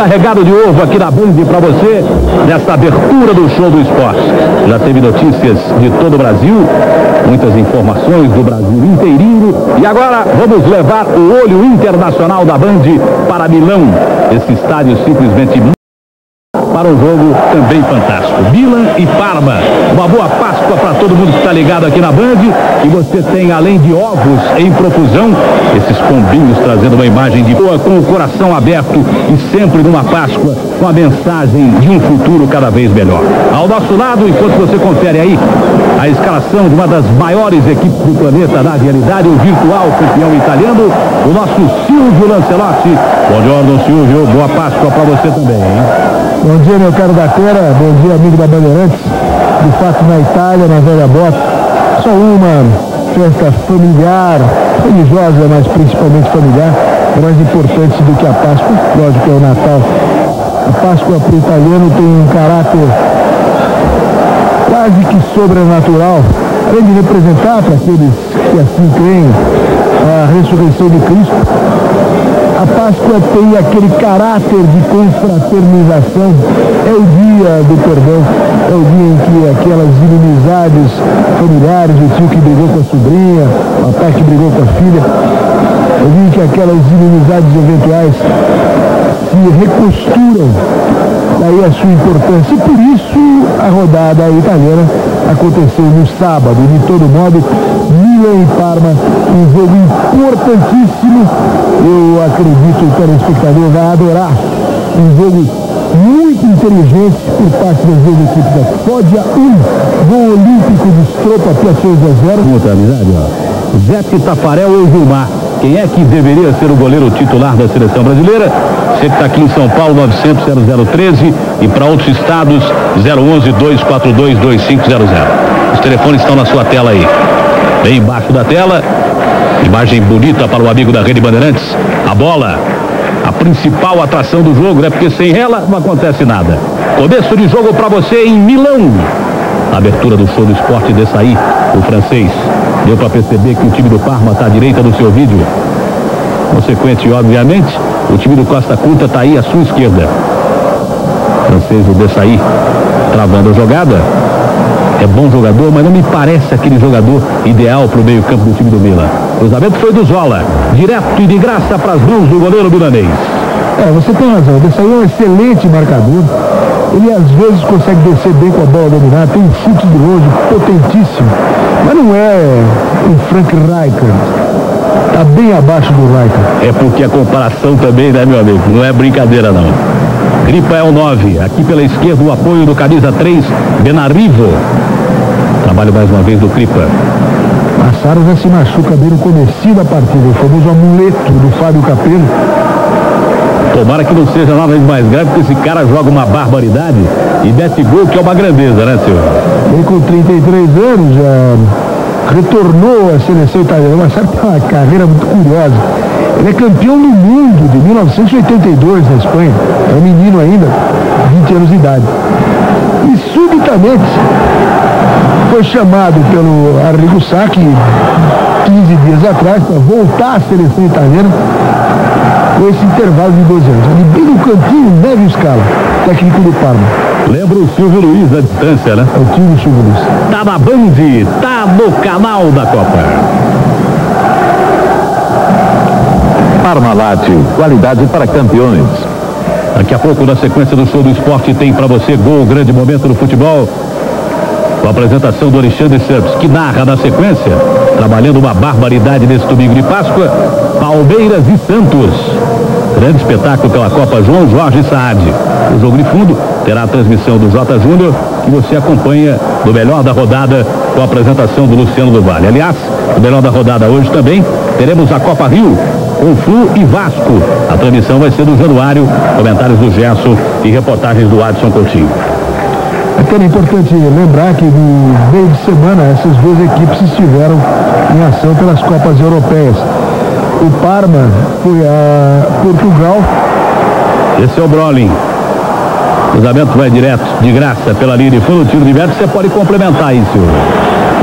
carregado de ovo aqui na Band para você, nesta abertura do Show do Esporte. Já teve notícias de todo o Brasil, muitas informações do Brasil inteirinho, e agora vamos levar o olho internacional da Band para Milão. Esse estádio simplesmente para um jogo também fantástico. Milan e Parma. Uma boa Páscoa para todo mundo que está ligado aqui na Band. E você tem, além de ovos em profusão, esses pombinhos trazendo uma imagem de boa, com o coração aberto e sempre numa Páscoa com a mensagem de um futuro cada vez melhor. Ao nosso lado, enquanto você confere aí a escalação de uma das maiores equipes do planeta na realidade, o virtual campeão italiano, o nosso Silvio Lancelotti. Bom dia, Silvio. Boa Páscoa para você também, hein? Bom dia, meu caro da Terra, bom dia, amigo da Bandeirantes. De fato, na Itália, na Velha Bota, só uma festa familiar, religiosa, mas principalmente familiar, é mais importante do que a Páscoa, lógico que é o Natal. A Páscoa para o italiano tem um caráter quase que sobrenatural, além de representar para aqueles que assim creem a ressurreição de Cristo. A Páscoa tem aquele caráter de confraternização, é o dia do perdão, é o dia em que aquelas inimizades familiares, o tio que brigou com a sobrinha, o pai que brigou com a filha, é o dia em que aquelas inimizades eventuais se recosturam, daí a sua importância. E por isso a rodada italiana aconteceu no sábado. De todo modo, Milan e Parma, um jogo importantíssimo. Eu acredito que o telespectador vai adorar. Um jogo muito inteligente por parte das duas equipes. Foggia 1, gol olímpico de Stropa, Piacenza 0. Muita amizade, ó. Zete, Tafarel ou Gilmar? Quem é que deveria ser o goleiro titular da seleção brasileira? Você que está aqui em São Paulo, 900-0013, e para outros estados, 011-242-2500. Os telefones estão na sua tela aí. Bem embaixo da tela, imagem bonita para o amigo da Rede Bandeirantes. A bola, a principal atração do jogo, né? Porque sem ela não acontece nada. Começo de jogo para você em Milão. A abertura do Show do Esporte desse aí, o francês. Deu para perceber que o time do Parma está à direita do seu vídeo. Consequente, obviamente, o time do Costa Curta está aí à sua esquerda. O francês, o Dessaí, travando a jogada. É bom jogador, mas não me parece aquele jogador ideal para o meio campo do time do Milan. O cruzamento foi do Zola, direto e de graça para as mãos do goleiro milanês. Você tem razão, o Dessaí é um excelente marcador. Ele às vezes consegue descer bem com a bola dominada, tem um chute de longe potentíssimo, mas não é o Frank Rijkaard. Está bem abaixo do Rijkaard. É porque a comparação também, né, meu amigo? Não é brincadeira, não. Kripa é o 9. Aqui pela esquerda o apoio do camisa 3, Benarivo. Trabalho mais uma vez do Kripa. Massaro já se machuca bem no comecinho da partida, o famoso amuleto do Fábio Capello. Tomara que não seja nada mais grave, porque esse cara joga uma barbaridade e mete gol, que é uma grandeza, né, senhor? Ele com 33 anos já retornou à seleção italiana, mas sabe, tem uma carreira muito curiosa. Ele é campeão do mundo de 1982 na Espanha, é um menino ainda, 20 anos de idade. E subitamente foi chamado pelo Arrigo Sacchi 15 dias atrás para voltar à seleção italiana com esse intervalo de 12 anos. Ali bem no cantinho, Nevio Scala, técnico do Parma. Lembra o Silvio Luiz à distância, né? É o tio do Silvio Luiz. Tá na Band, tá no canal da Copa. Parmalat, qualidade para campeões. Daqui a pouco, na sequência do Show do Esporte, tem para você gol, grande momento do futebol. Com a apresentação do Alexandre Santos, que narra na sequência, trabalhando uma barbaridade nesse domingo de Páscoa, Palmeiras e Santos. Grande espetáculo pela Copa João Jorge Saad. O jogo de fundo terá a transmissão do J. Júnior, que você acompanha no melhor da rodada com a apresentação do Luciano do Vale. Aliás, no melhor da rodada hoje também teremos a Copa Rio com Flu e Vasco. A transmissão vai ser do Januário, comentários do Gerson e reportagens do Adson Coutinho. É importante lembrar que no meio de semana essas duas equipes estiveram em ação pelas Copas Europeias. O Parma foi a Portugal. Esse é o Brolin. O cruzamento vai direto, de graça, pela linha de fundo, tiro de meta. Você pode complementar isso.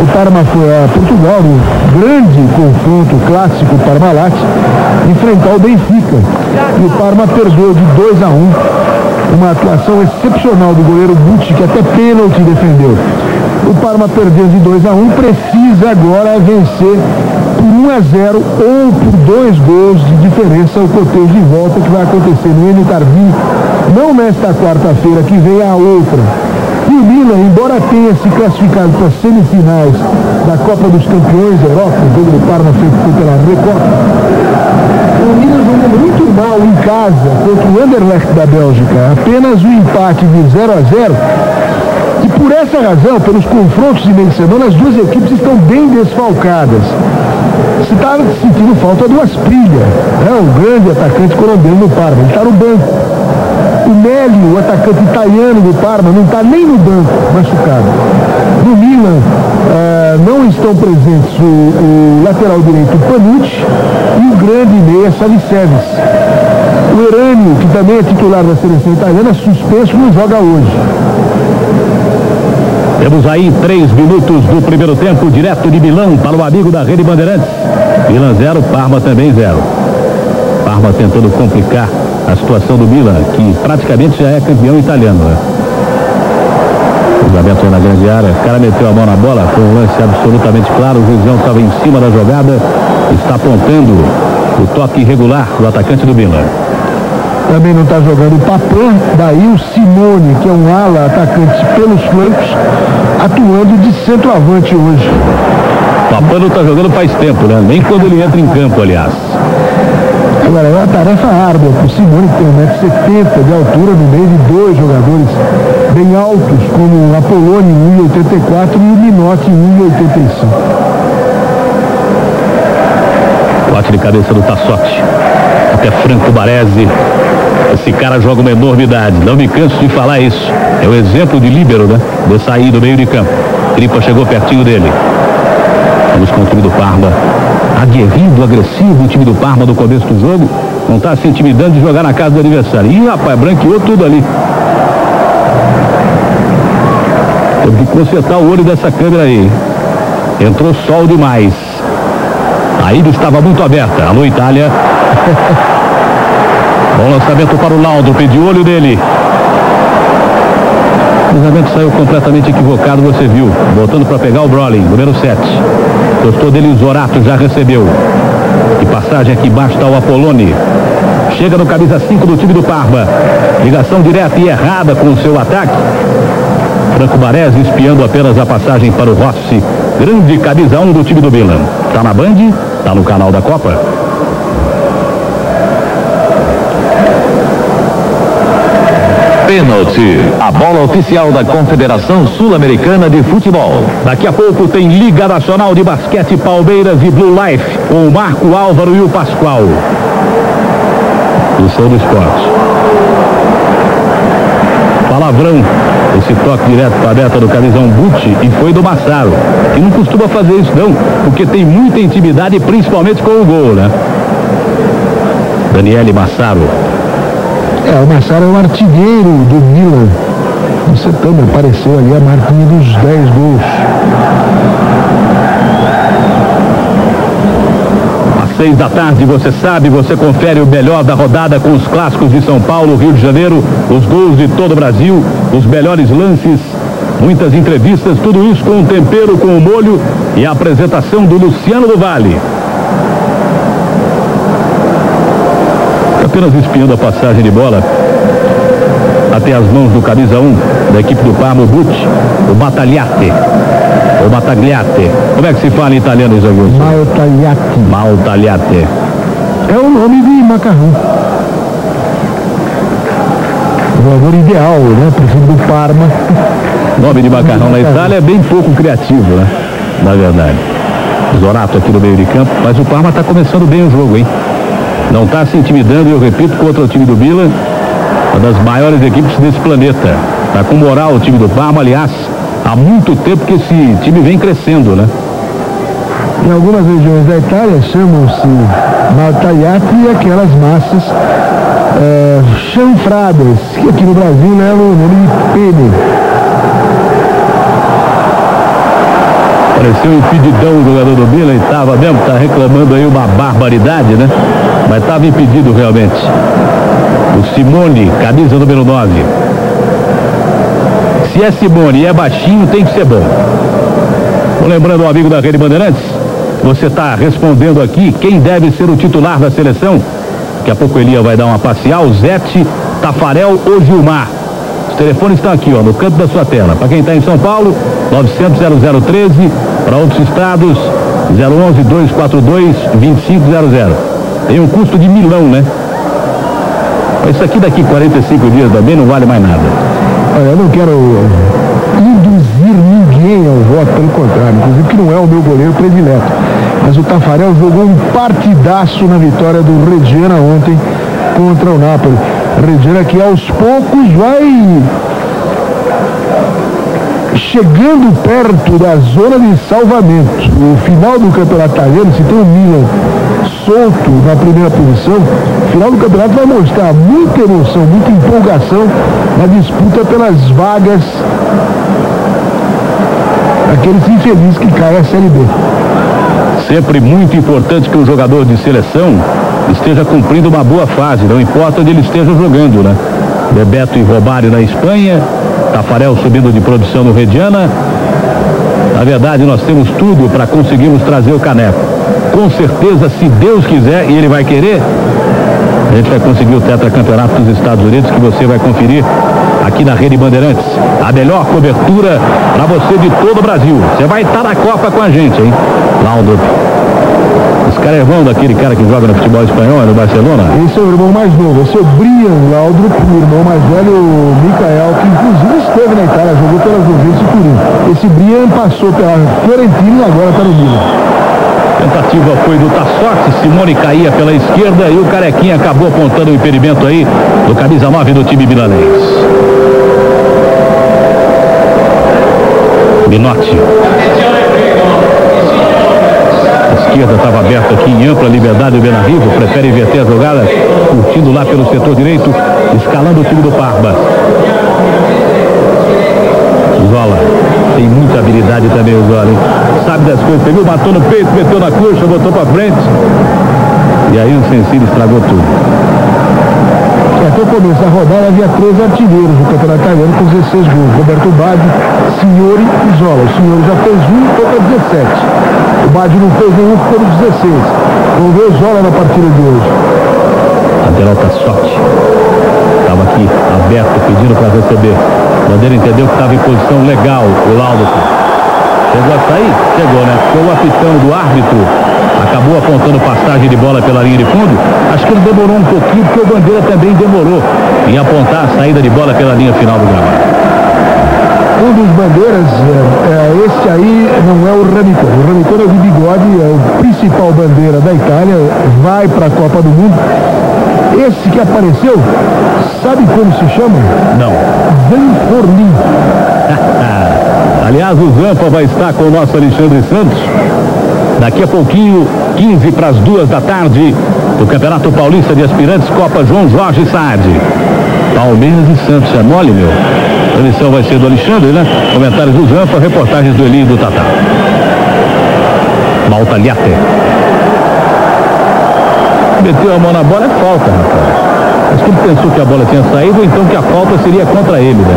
O Parma foi a Portugal, no grande confronto clássico Parmalat, enfrentar o Benfica. E o Parma perdeu de 2-1. Uma atuação excepcional do goleiro Bucci, que até pênalti defendeu. O Parma perdeu de 2-1, precisa agora vencer por 1-0 ou por 2 gols de diferença o cotejo de volta que vai acontecer no Enio Carvinho, não nesta quarta-feira que vem, a outra. E o Milan, embora tenha se classificado para as semifinais da Copa dos Campeões da Europa, o jogo do Parma feito pela Recopa, o Milan jogou muito mal em casa contra o Anderlecht da Bélgica, apenas um empate de 0-0. E por essa razão, pelos confrontos de meio de semana, as duas equipes estão bem desfalcadas. Você está sentindo falta do Asprilla, o grande atacante colombiano do Parma, ele está no banco. O Mélio, o atacante italiano do Parma, não está nem no banco, machucado. No Milan, não estão presentes o lateral direito Panucci e o grande meia Savicevic. O Erânio, que também é titular da seleção italiana, suspenso, não joga hoje. Temos aí 3 minutos do primeiro tempo, direto de Milão para o amigo da Rede Bandeirantes. Milan 0, Parma também 0. Parma tentando complicar a situação do Milan, que praticamente já é campeão italiano, né? Cruzamento na grande área, o cara meteu a mão na bola, foi um lance absolutamente claro, o Juizão estava em cima da jogada, está apontando o toque irregular do atacante do Milan. Também não está jogando o Papin, daí o Simone, que é um ala atacante pelos flancos, atuando de centroavante hoje. Papin não está jogando faz tempo, né? Nem quando ele entra em campo, aliás. Agora, é uma tarefa árdua para o Simone, que tem 1,70 m de altura, no meio de 2 jogadores bem altos, como o Apoloni, 1,84 m, e o Minotti, 1,85 m. Bate de cabeça do Tassotti. Até Franco Baresi. Esse cara joga uma enormidade. Não me canso de falar isso. É o exemplo de líbero, né? De sair do meio de campo. Tripa chegou pertinho dele. Vamos com o time do Parma. Aguerrido, agressivo o time do Parma no começo do jogo. Não está se intimidando de jogar na casa do adversário. Ih, rapaz, branqueou tudo ali. Teve que consertar o olho dessa câmera aí. Entrou sol demais. A ilha estava muito aberta. Alô, Itália. Bom lançamento para o Laudo. Pediu olho dele. O cruzamento saiu completamente equivocado, você viu. Voltando para pegar o Brolin, número 7. Gostou dele, o Zorato já recebeu. E passagem aqui embaixo está o Apoloni. Chega no camisa 5 do time do Parma. Ligação direta e errada com o seu ataque. Franco Baresi espiando apenas a passagem para o Rossi. Grande camisa 1 do time do Milan. Tá na Band? Tá no canal da Copa. Pênalti, a bola oficial da Confederação Sul-Americana de Futebol. Daqui a pouco tem Liga Nacional de Basquete, Palmeiras e Blue Life, com o Marco Álvaro e o Pascoal. O show do esporte. Palavrão, esse toque direto para a meta do camisão Bucci, e foi do Massaro, que não costuma fazer isso não, porque tem muita intimidade, principalmente com o gol, né? Daniele Massaro. O Massaro é o artilheiro do Milan. Em setembro apareceu ali a marquinha dos 10 gols. Às 6 da tarde, você sabe, você confere o melhor da rodada com os clássicos de São Paulo, Rio de Janeiro, os gols de todo o Brasil, os melhores lances, muitas entrevistas, tudo isso com um tempero, com um molho e a apresentação do Luciano do Vale. Apenas espiando a passagem de bola até as mãos do camisa 1 da equipe do Parma, o Bucci, o Battagliate. O Battagliate. Como é que se fala em italiano isso aqui? Maltagliate. Maltagliate. É o nome de macarrão. O jogador ideal, né? Prefiro do Parma. Nome de macarrão na Itália é bem pouco criativo, né? Na verdade. Zorato aqui no meio de campo, mas o Parma está começando bem o jogo, hein? Não está se intimidando, eu repito, contra o time do Milan, uma das maiores equipes desse planeta. Está com moral o time do Parma, aliás, há muito tempo que esse time vem crescendo, né? Em algumas regiões da Itália chamam-se maltagliati e aquelas massas chanfradas, que aqui no Brasil levam o nome de pene. Pareceu impedidão o jogador do Milan e estava mesmo, tá reclamando aí uma barbaridade, né? Mas estava impedido realmente. O Simone, camisa número 9. Se é Simone e é baixinho, tem que ser bom. Lembrando ao amigo da Rede Bandeirantes, você está respondendo aqui quem deve ser o titular da seleção. Daqui a pouco Elia vai dar uma parcial. Zete, Tafarel ou Gilmar. Os telefones estão aqui, ó, no canto da sua tela. Para quem está em São Paulo, 900-0013. Para outros estados, 011-242-2500. Tem um custo de milão, né? Isso aqui daqui 45 dias também não vale mais nada. Olha, eu não quero induzir ninguém ao voto, pelo contrário, inclusive que não é o meu goleiro predileto. Mas o Tafarel jogou um partidaço na vitória do Reggiana ontem contra o Napoli. Reggiana que aos poucos vai chegando perto da zona de salvamento. O final do campeonato italiano, se tem o Milan solto na primeira posição, o final do campeonato vai mostrar muita emoção, muita empolgação na disputa pelas vagas daqueles infelizes que caem à Série B. Sempre muito importante que o jogador de seleção esteja cumprindo uma boa fase, não importa onde ele esteja jogando, né? Bebeto e Romário na Espanha, Tafarel subindo de produção no Reggiana. Na verdade, nós temos tudo para conseguirmos trazer o caneco. Com certeza, se Deus quiser e ele vai querer, a gente vai conseguir o tetracampeonato dos Estados Unidos, que você vai conferir aqui na Rede Bandeirantes. A melhor cobertura para você de todo o Brasil. Você vai estar na Copa com a gente, hein? Laudrup. Esse cara é irmão daquele cara que joga no futebol espanhol, no Barcelona? Esse é o irmão mais novo, esse é o Brian Laudrup, o irmão mais velho, o Michael, que inclusive esteve na Itália, jogou pela Juventus e Turim. Esse Brian passou pela Fiorentina e agora está no Milan. Tentativa foi do Tassotti, Simone caía pela esquerda e o Carequinha acabou apontando o impedimento aí do camisa 9 do time milanês. Minotti. A esquerda estava aberta aqui em ampla liberdade, o Benarrivo prefere inverter a jogada, curtindo lá pelo setor direito, escalando o time do Parma. Zola, tem muita habilidade também o Zola, hein? Sabe das coisas, pegou, matou no peito, meteu na coxa, botou pra frente. E aí o Sensini estragou tudo. Até o começo da rodada havia 3 artilheiros no campeonato italiano com 16 gols. Roberto Baggio, Signori e Zola. O Signori já fez um, foi para 17. O Baggio não fez nenhum, ficou no 16. Vamos ver o Zola na partida de hoje. Lateral Tassotti. Estava aqui, aberto, pedindo para receber. O Bandeira entendeu que estava em posição legal, o Laudo. Chegou a sair? Chegou, né? Foi o apitão do árbitro. Acabou apontando passagem de bola pela linha de fundo. Acho que ele demorou um pouquinho, porque o Bandeira também demorou em apontar a saída de bola pela linha final do gramado. Um dos bandeiras, esse aí não é o Ramicone. O Ramicone é o de bigode, é o principal bandeira da Itália, vai para a Copa do Mundo. Esse que apareceu, sabe como se chama? Não. Zanforlin. Aliás, o Zampa vai estar com o nosso Alexandre Santos. Daqui a pouquinho, 15 para as 2 da tarde, do Campeonato Paulista de Aspirantes, Copa João Jorge Saad. Palmeiras e Santos, é mole, meu. A transmissão vai ser do Alexandre, né? Comentários do Zampa, reportagens do Eli e do Tatá. Maltagliate. Meteu a mão na bola, é falta, rapaz. Acho que ele pensou que a bola tinha saído, ou então que a falta seria contra ele, né?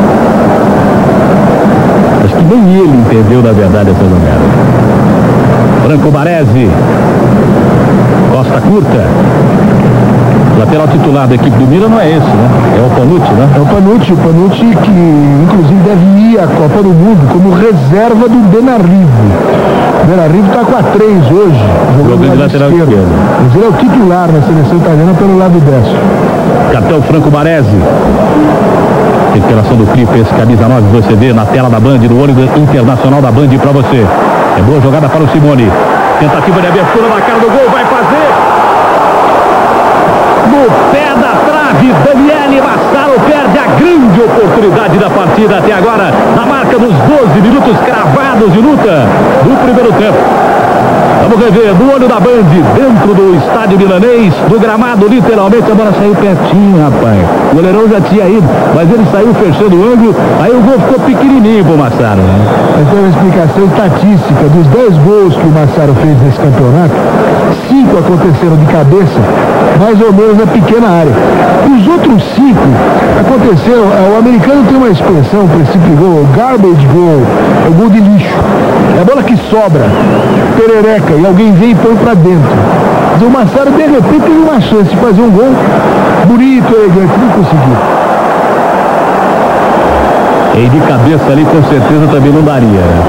Acho que nem ele entendeu, na verdade, essa jogada. Franco Baresi. Costa curta. O lateral titular da equipe do Milan não é esse, né? É o Panucci, né? É o Panucci que inclusive deve ir à Copa do Mundo como reserva do Benarrivo. O Benarrivo está com a 3 hoje, jogando de lateral esquerdo. Mas ele é o titular na seleção italiana pelo lado destro. Capitão Franco Baresi. Recuperação do clipe, esse camisa 9 você vê na tela da Band, no olho internacional da Band para você. É boa jogada para o Simone. Tentativa de abertura na cara do gol, vai fazer. No pé da trave, Daniele Massaro perde a grande oportunidade da partida até agora, na marca dos 12 minutos cravados de luta do primeiro tempo. Vamos rever, do olho da Band, dentro do estádio milanês, do gramado, literalmente, a bola saiu pertinho, rapaz. O goleirão já tinha ido, mas ele saiu fechando o ângulo, aí o gol ficou pequenininho pro Massaro, né? Essa é uma explicação estatística. Dos 10 gols que o Massaro fez nesse campeonato, 5 aconteceram de cabeça, mais ou menos na pequena área. Os outros 5 aconteceram, o americano tem uma expressão para esse tipo de gol, garbage goal, é o gol de lixo. É a bola que sobra, perereca, e alguém vem e põe pra dentro. Mas o Massaro, de repente, teve uma chance de fazer um gol bonito, elegante, não conseguiu. E de cabeça ali, com certeza, também não daria, né?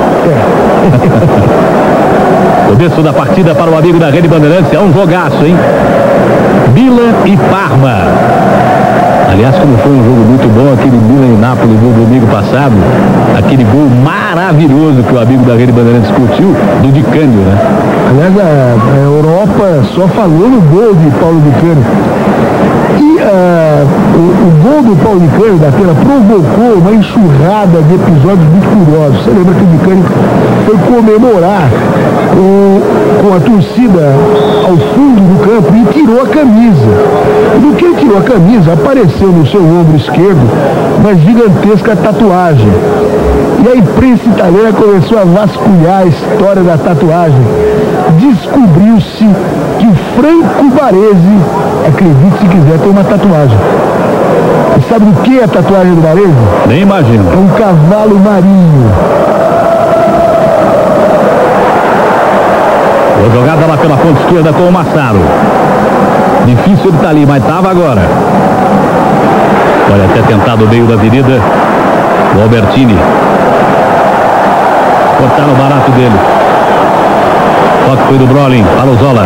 Começo da partida para o amigo da Rede Bandeirantes, é um jogaço, hein? Milan e Parma. Aliás, como foi um jogo muito bom, aquele Milan e Nápoles do domingo passado, aquele gol maravilhoso que o amigo da Rede Bandeirantes discutiu, do Di Canio, né? Aliás, a Europa só falou no gol de Paulo Di Canio. E o gol do Paulo Di Canio da Pena provocou uma enxurrada de episódios muito curiosos. Você lembra que o Di Canio foi comemorar com a torcida ao fundo do campo e tirou a camisa. E no que ele tirou a camisa, apareceu no seu ombro esquerdo uma gigantesca tatuagem. E a imprensa italiana começou a vasculhar a história da tatuagem. Descobriu-se que o Franco Baresi, acredite se quiser, tem uma tatuagem. E sabe o que é a tatuagem do Baresi? Nem imagino. É um cavalo marinho. Boa jogada lá pela ponta esquerda com o Massaro. Difícil ele tá ali, mas tava agora. Olha, até tentado o meio da avenida. O Albertini. Cortaram o barato dele. Toque foi do Brolin, Palozola.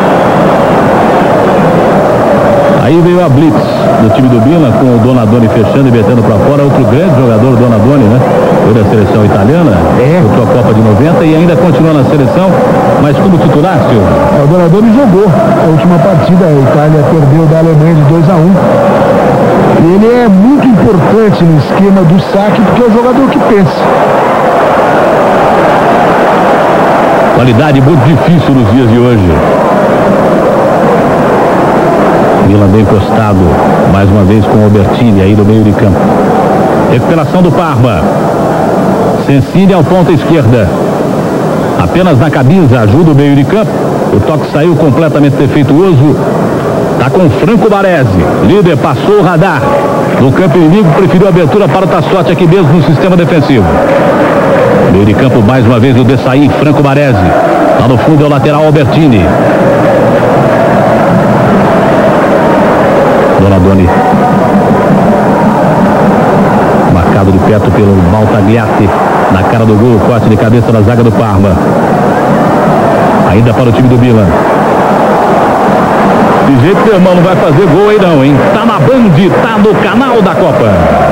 Aí veio a blitz do time do Milan, com o Donadoni fechando e metendo para fora. Outro grande jogador, Donadoni, né? Foi da seleção italiana, foi a Copa de 90 e ainda continua na seleção, mas como titular, Silvio? O Donadoni jogou a última partida, a Itália perdeu da Alemanha de 2-1. Ele é muito importante no esquema do saque, porque é o jogador que pensa. Qualidade muito difícil nos dias de hoje. Milan bem postado, mais uma vez com o Albertini aí no meio de campo. Recuperação do Parma. Sensini ao ponta esquerda. Apenas na camisa, ajuda o meio de campo. O toque saiu completamente defeituoso. Tá com Franco Baresi. Líder, passou o radar. No campo inimigo, preferiu a abertura para o Tassotti aqui mesmo no sistema defensivo. Meio de campo, mais uma vez o Desailly, Franco Baresi. Lá no fundo é o lateral Albertini. Donadoni. Marcado de perto pelo Maltagliati. Na cara do gol, corte de cabeça na zaga do Parma. Ainda para o time do Milan. De jeito que o irmão não vai fazer gol aí não, hein? Tá na Band, tá no canal da Copa.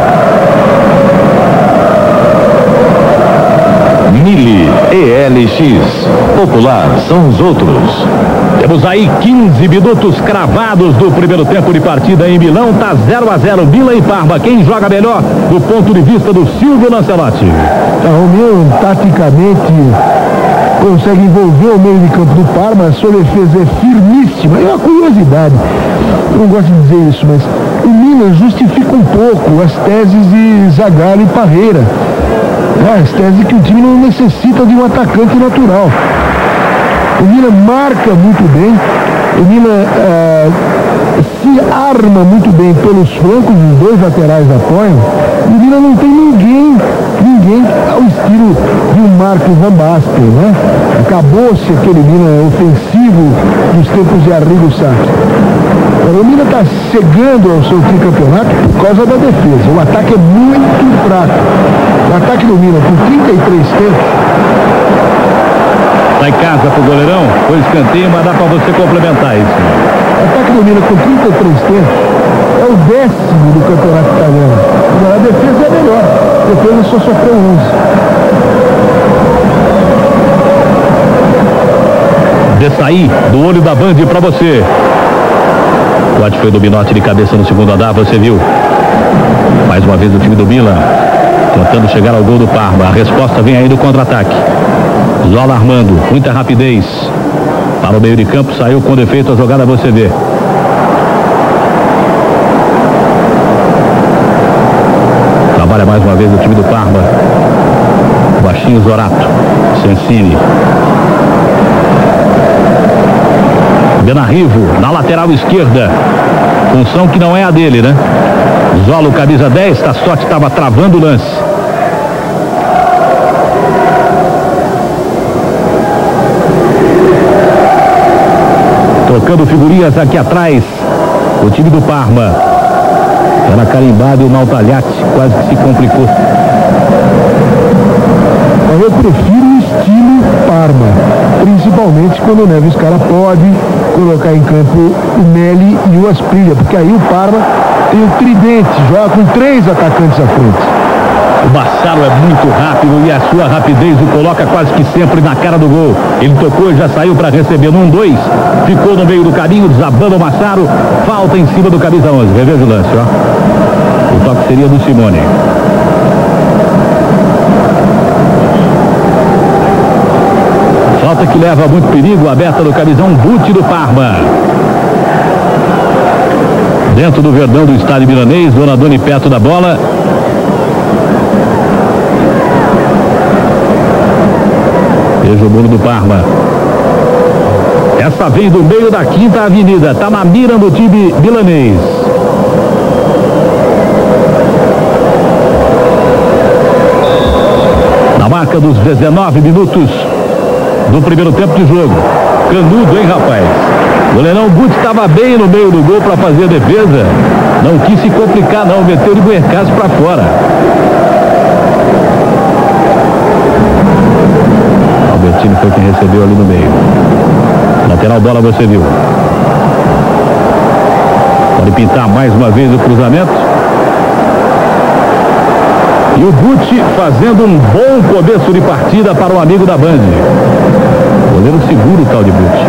Mili ELX. Popular são os outros. Temos aí 15 minutos cravados do primeiro tempo de partida em Milão. Tá 0-0, Milan e Parma. Quem joga melhor do ponto de vista do Silvio Lancelotti? O Milan, taticamente, consegue envolver o meio de campo do Parma. A sua defesa é firmíssima. É uma curiosidade. Eu não gosto de dizer isso, mas o Milan justifica um pouco as teses de Zagallo e Parreira. As teses que o time não necessita de um atacante natural. O Milan marca muito bem, o Milan se arma muito bem pelos flancos, os dois laterais apoiam. O Milan não tem ninguém ao estilo de um Marco Van Basten, né? Acabou-se aquele Milan ofensivo dos tempos de Arrigo Sacchi. O Milan está chegando ao seu tricampeonato por causa da defesa. O ataque é muito fraco. O ataque do Milan, com 33 tempos. Tá em casa pro goleirão, foi escanteio, mas dá para você complementar isso. O ataque do Milan com 33 tempos é o 10º do campeonato italiano. Agora a defesa é melhor. A defesa só sofreu 11. Desailly, do olho da Band para você. O corte foi do Minotti de cabeça no segundo andar, você viu. Mais uma vez o time do Milan tentando chegar ao gol do Parma. A resposta vem aí do contra-ataque. Zola armando, muita rapidez. Para o meio de campo, saiu com defeito a jogada, você vê. Trabalha mais uma vez o time do Parma. Baixinho Zorato. Sensini. Benarrivo na lateral esquerda. Função que não é a dele, né? Zola, camisa 10, Tassotti estava travando o lance. Trocando figurinhas aqui atrás. O time do Parma. Era carimbado e o Maltagliati quase que se complicou. Eu prefiro o estilo Parma, principalmente quando o Neves Cara pode colocar em campo o Meli e o Asprilla, porque aí o Parma tem o tridente, joga com 3 atacantes à frente. O Massaro é muito rápido e a sua rapidez o coloca quase que sempre na cara do gol. Ele tocou e já saiu para receber no 1-2. Ficou no meio do caminho, desabando o Massaro. Falta em cima do camisa 11. Reveja o lance, ó. O toque seria do Simone. Falta que leva muito perigo, aberta do camisão Butti do Parma. Dentro do verdão do estádio milanês, Donadoni perto da bola. Veja o bolo do Parma. Essa vem do meio da Quinta Avenida. Está na mira do time milanês. Na marca dos 19 minutos do primeiro tempo de jogo. Canudo, hein, rapaz? O goleirão Butti estava bem no meio do gol para fazer a defesa. Não quis se complicar, não. Meteu de Buercas para fora. Albertini foi quem recebeu ali no meio. Lateral bola, você viu. Pode pintar mais uma vez o cruzamento. E o Butti fazendo um bom começo de partida para o amigo da Band. Goleiro seguro, o tal de Butti.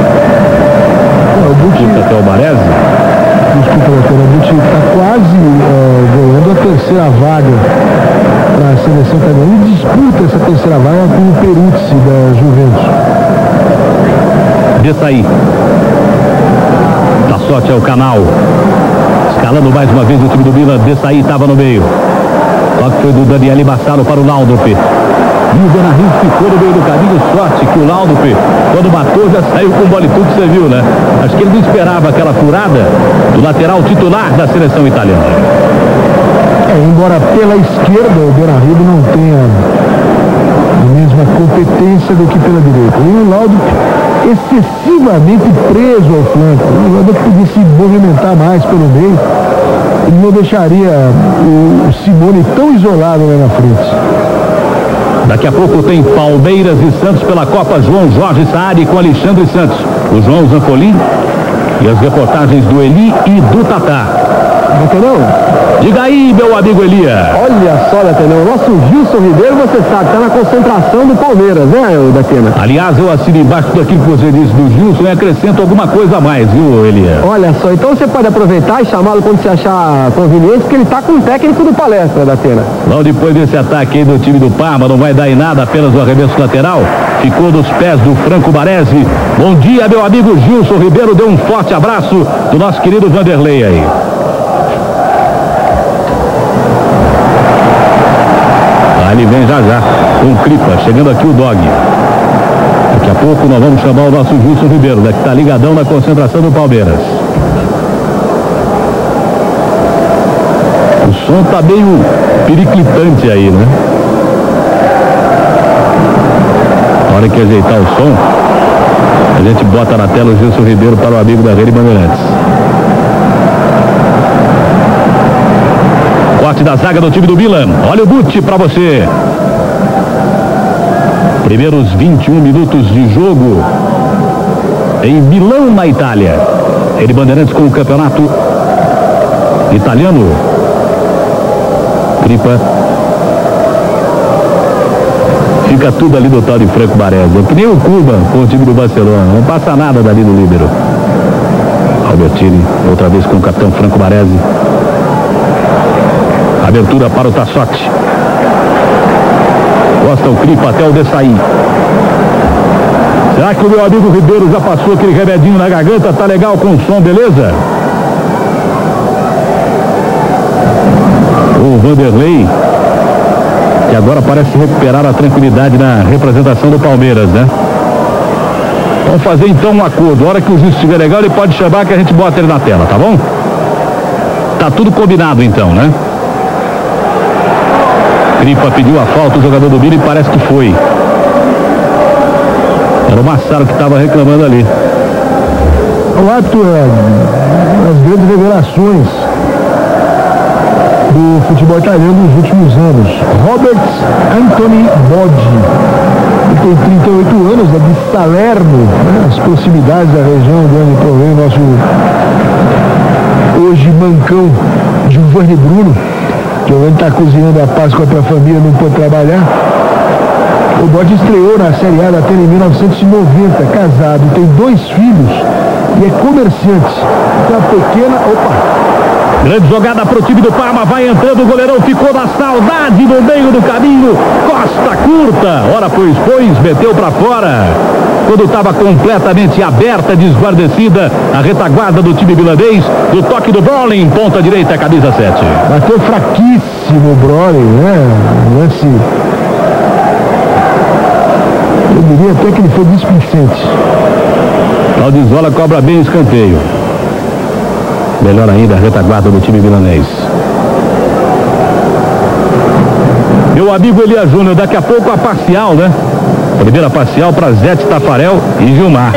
O Butti até o Baresi. Desculpa, o Butti está quase ganhando a terceira vaga para a seleção italiana. Ele disputa essa terceira vaga com o Peruzzi da Juventus. Desailly. Tassotti é o canal. Escalando mais uma vez o time do Milan. Desailly estava no meio. Toque foi do Daniele Massaro para o Laudrup. E o Benarrivo ficou no meio do caminho. Sorte que o Laudrup, quando matou, já saiu com bola e tudo, você viu, né? Acho que ele não esperava aquela furada do lateral titular da seleção italiana. Embora pela esquerda o Benarrivo não tenha a mesma competência do que pela direita. E o Laudrup excessivamente preso ao flanco. O jogador podia se movimentar mais pelo meio. Ele não deixaria o Simone tão isolado lá na frente. Daqui a pouco tem Palmeiras e Santos pela Copa João Jorge Saad com Alexandre Santos. O João Zanfolin e as reportagens do Eli e do Tatá. Natenão? Diga aí, meu amigo Elia. Olha só, Natenão, o nosso Gilson Ribeiro, você sabe, está na concentração do Palmeiras, né, Datena? Aliás, eu assino embaixo daquilo que você disse do Gilson e acrescento alguma coisa a mais, viu, Elia? Olha só, então você pode aproveitar e chamá-lo quando você achar conveniente, porque ele está com o técnico do Palestra, Datena. Logo depois desse ataque aí do time do Parma, não vai dar em nada, apenas o arremesso lateral. Ficou nos pés do Franco Baresi. Bom dia, meu amigo Gilson Ribeiro, deu um forte abraço do nosso querido Vanderlei aí. Ele vem já com o Cripa, chegando aqui o Dog. Daqui a pouco nós vamos chamar o nosso Gilson Ribeiro, né, que está ligadão na concentração do Palmeiras. O som está meio periclitante aí, né? Na hora que ajeitar o som, a gente bota na tela o Gilson Ribeiro para o amigo da Rede Bandeirantes. Corte da zaga do time do Milan. Olha o Butti para você. Primeiros 21 minutos de jogo em Milão, na Itália. Rede Bandeirantes com o campeonato italiano. Cripa. Fica tudo ali do tal de Franco Baresi. É que nem o Cuba com o time do Barcelona. Não passa nada dali do líbero. Albertini, outra vez com o capitão Franco Baresi. Abertura para o Tassotti. Gosta o Cripa até o Desailly. Será que o meu amigo Ribeiro já passou aquele remedinho na garganta? Tá legal com o som, beleza? O Vanderlei, que agora parece recuperar a tranquilidade na representação do Palmeiras, né? Vamos fazer então um acordo. A hora que o juiz estiver legal, ele pode chamar que a gente bota ele na tela, tá bom? Tá tudo combinado então, né? Cripa pediu a falta, o jogador do Mira, e parece que foi. Era o Massaro que estava reclamando ali. O árbitro é as grandes revelações do futebol italiano nos últimos anos. Robert Anthony Bodi. Ele tem 38 anos, é de Salerno, né? As proximidades da região de onde provém o nosso hoje mancão Giovanni Bruno, que hoje está cozinhando a Páscoa para a família, não pôde trabalhar. O Bodi estreou na Série A da Tele em 1990, casado, tem 2 filhos e é comerciante. Então a pequena... Opa! Grande jogada para o time do Parma, vai entrando, o goleirão ficou na saudade no meio do caminho, costa curta, ora pois, meteu para fora, quando estava completamente aberta, desguarnecida, a retaguarda do time milanês, do toque do Brolin, ponta direita, camisa 7. Bateu fraquíssimo o Brolin, né? Lance... Eu diria até que ele foi displicente. Claudizola cobra bem o escanteio. Melhor ainda a retaguarda do time milanês. Meu amigo Elias Júnior, daqui a pouco a parcial, né? Primeira parcial para Zete, Tafarel e Gilmar.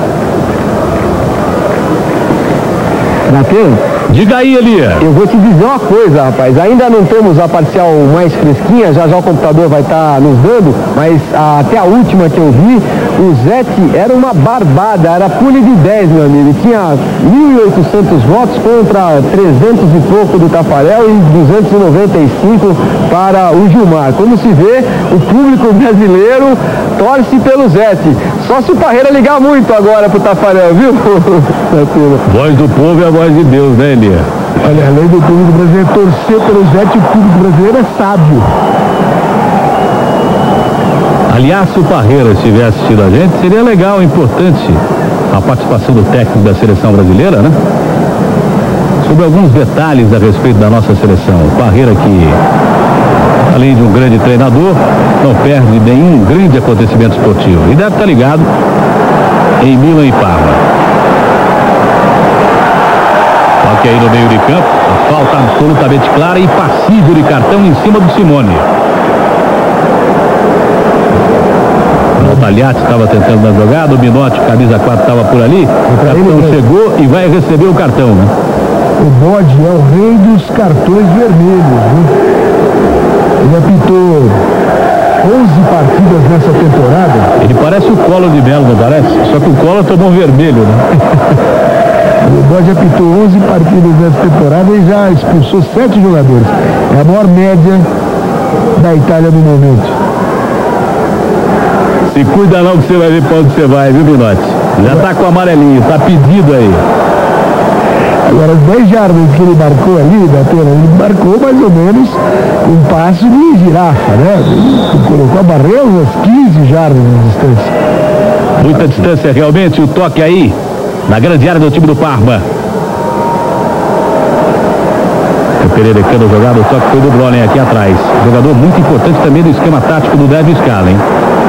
Matheus, diga aí, Elias. eu vou te dizer uma coisa, rapaz. Ainda não temos a parcial mais fresquinha, já o computador vai estar nos dando, mas até a última que eu vi, o Zete era uma barbada, era pule de 10, meu amigo. Tinha 1.800 votos contra 300 e pouco do Tafarel e 295 para o Gilmar. Como se vê, o público brasileiro torce pelo Zete. Só se o Parreira ligar muito agora pro Tafarel, viu? Voz do povo é a voz de Deus, né, Elias? Olha, além do público brasileiro torcer pelo Zete, o público brasileiro é sábio. Aliás, se o Parreira estiver assistindo a gente, seria legal, importante a participação do técnico da seleção brasileira, né? Sobre alguns detalhes a respeito da nossa seleção. O Parreira, que além de um grande treinador, não perde nenhum grande acontecimento esportivo. E deve estar ligado em Milan e Parma. Toque aí no meio de campo, a falta absolutamente clara e passível de cartão em cima do Simone. O Tagliati estava tentando na jogada, o Minotti, camisa 4, estava por ali, o cartão chegou e vai receber o cartão, né? O Bodi é o rei dos cartões vermelhos, né? Ele apitou 11 partidas nessa temporada. Ele parece o Collor de Mello, não parece? Só que o Collor tomou vermelho, né? O Bodi apitou 11 partidas nessa temporada e já expulsou 7 jogadores. É a maior média da Itália no momento. Se cuida não que você vai ver pra onde você vai, viu, Minotti? Já tá com o amarelinho, tá pedido aí. Agora, as 10 jardas que ele marcou ali, ele marcou mais ou menos um passo de girafa, né? Ele colocou a barreira umas 15 jardas de distância. Muita distância realmente, o toque aí na grande área do time do Parma. O Pererecano jogado, o toque foi do Brolin aqui atrás. Jogador muito importante também do esquema tático do Davi Scala, hein?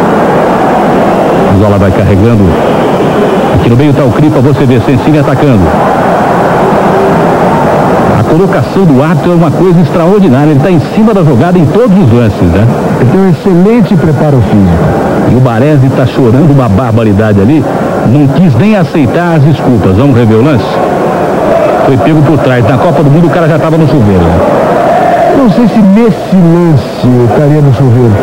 Zola vai carregando. Aqui no meio está o Cripa, você vê, Sensini atacando. A colocação do árbitro é uma coisa extraordinária. Ele está em cima da jogada em todos os lances, né? Ele tem um excelente preparo físico. E o Baresi está chorando uma barbaridade ali. Não quis nem aceitar as desculpas. Vamos rever o lance? Foi pego por trás. Na Copa do Mundo o cara já estava no chuveiro, né? Não sei se nesse lance eu estaria no chuveiro.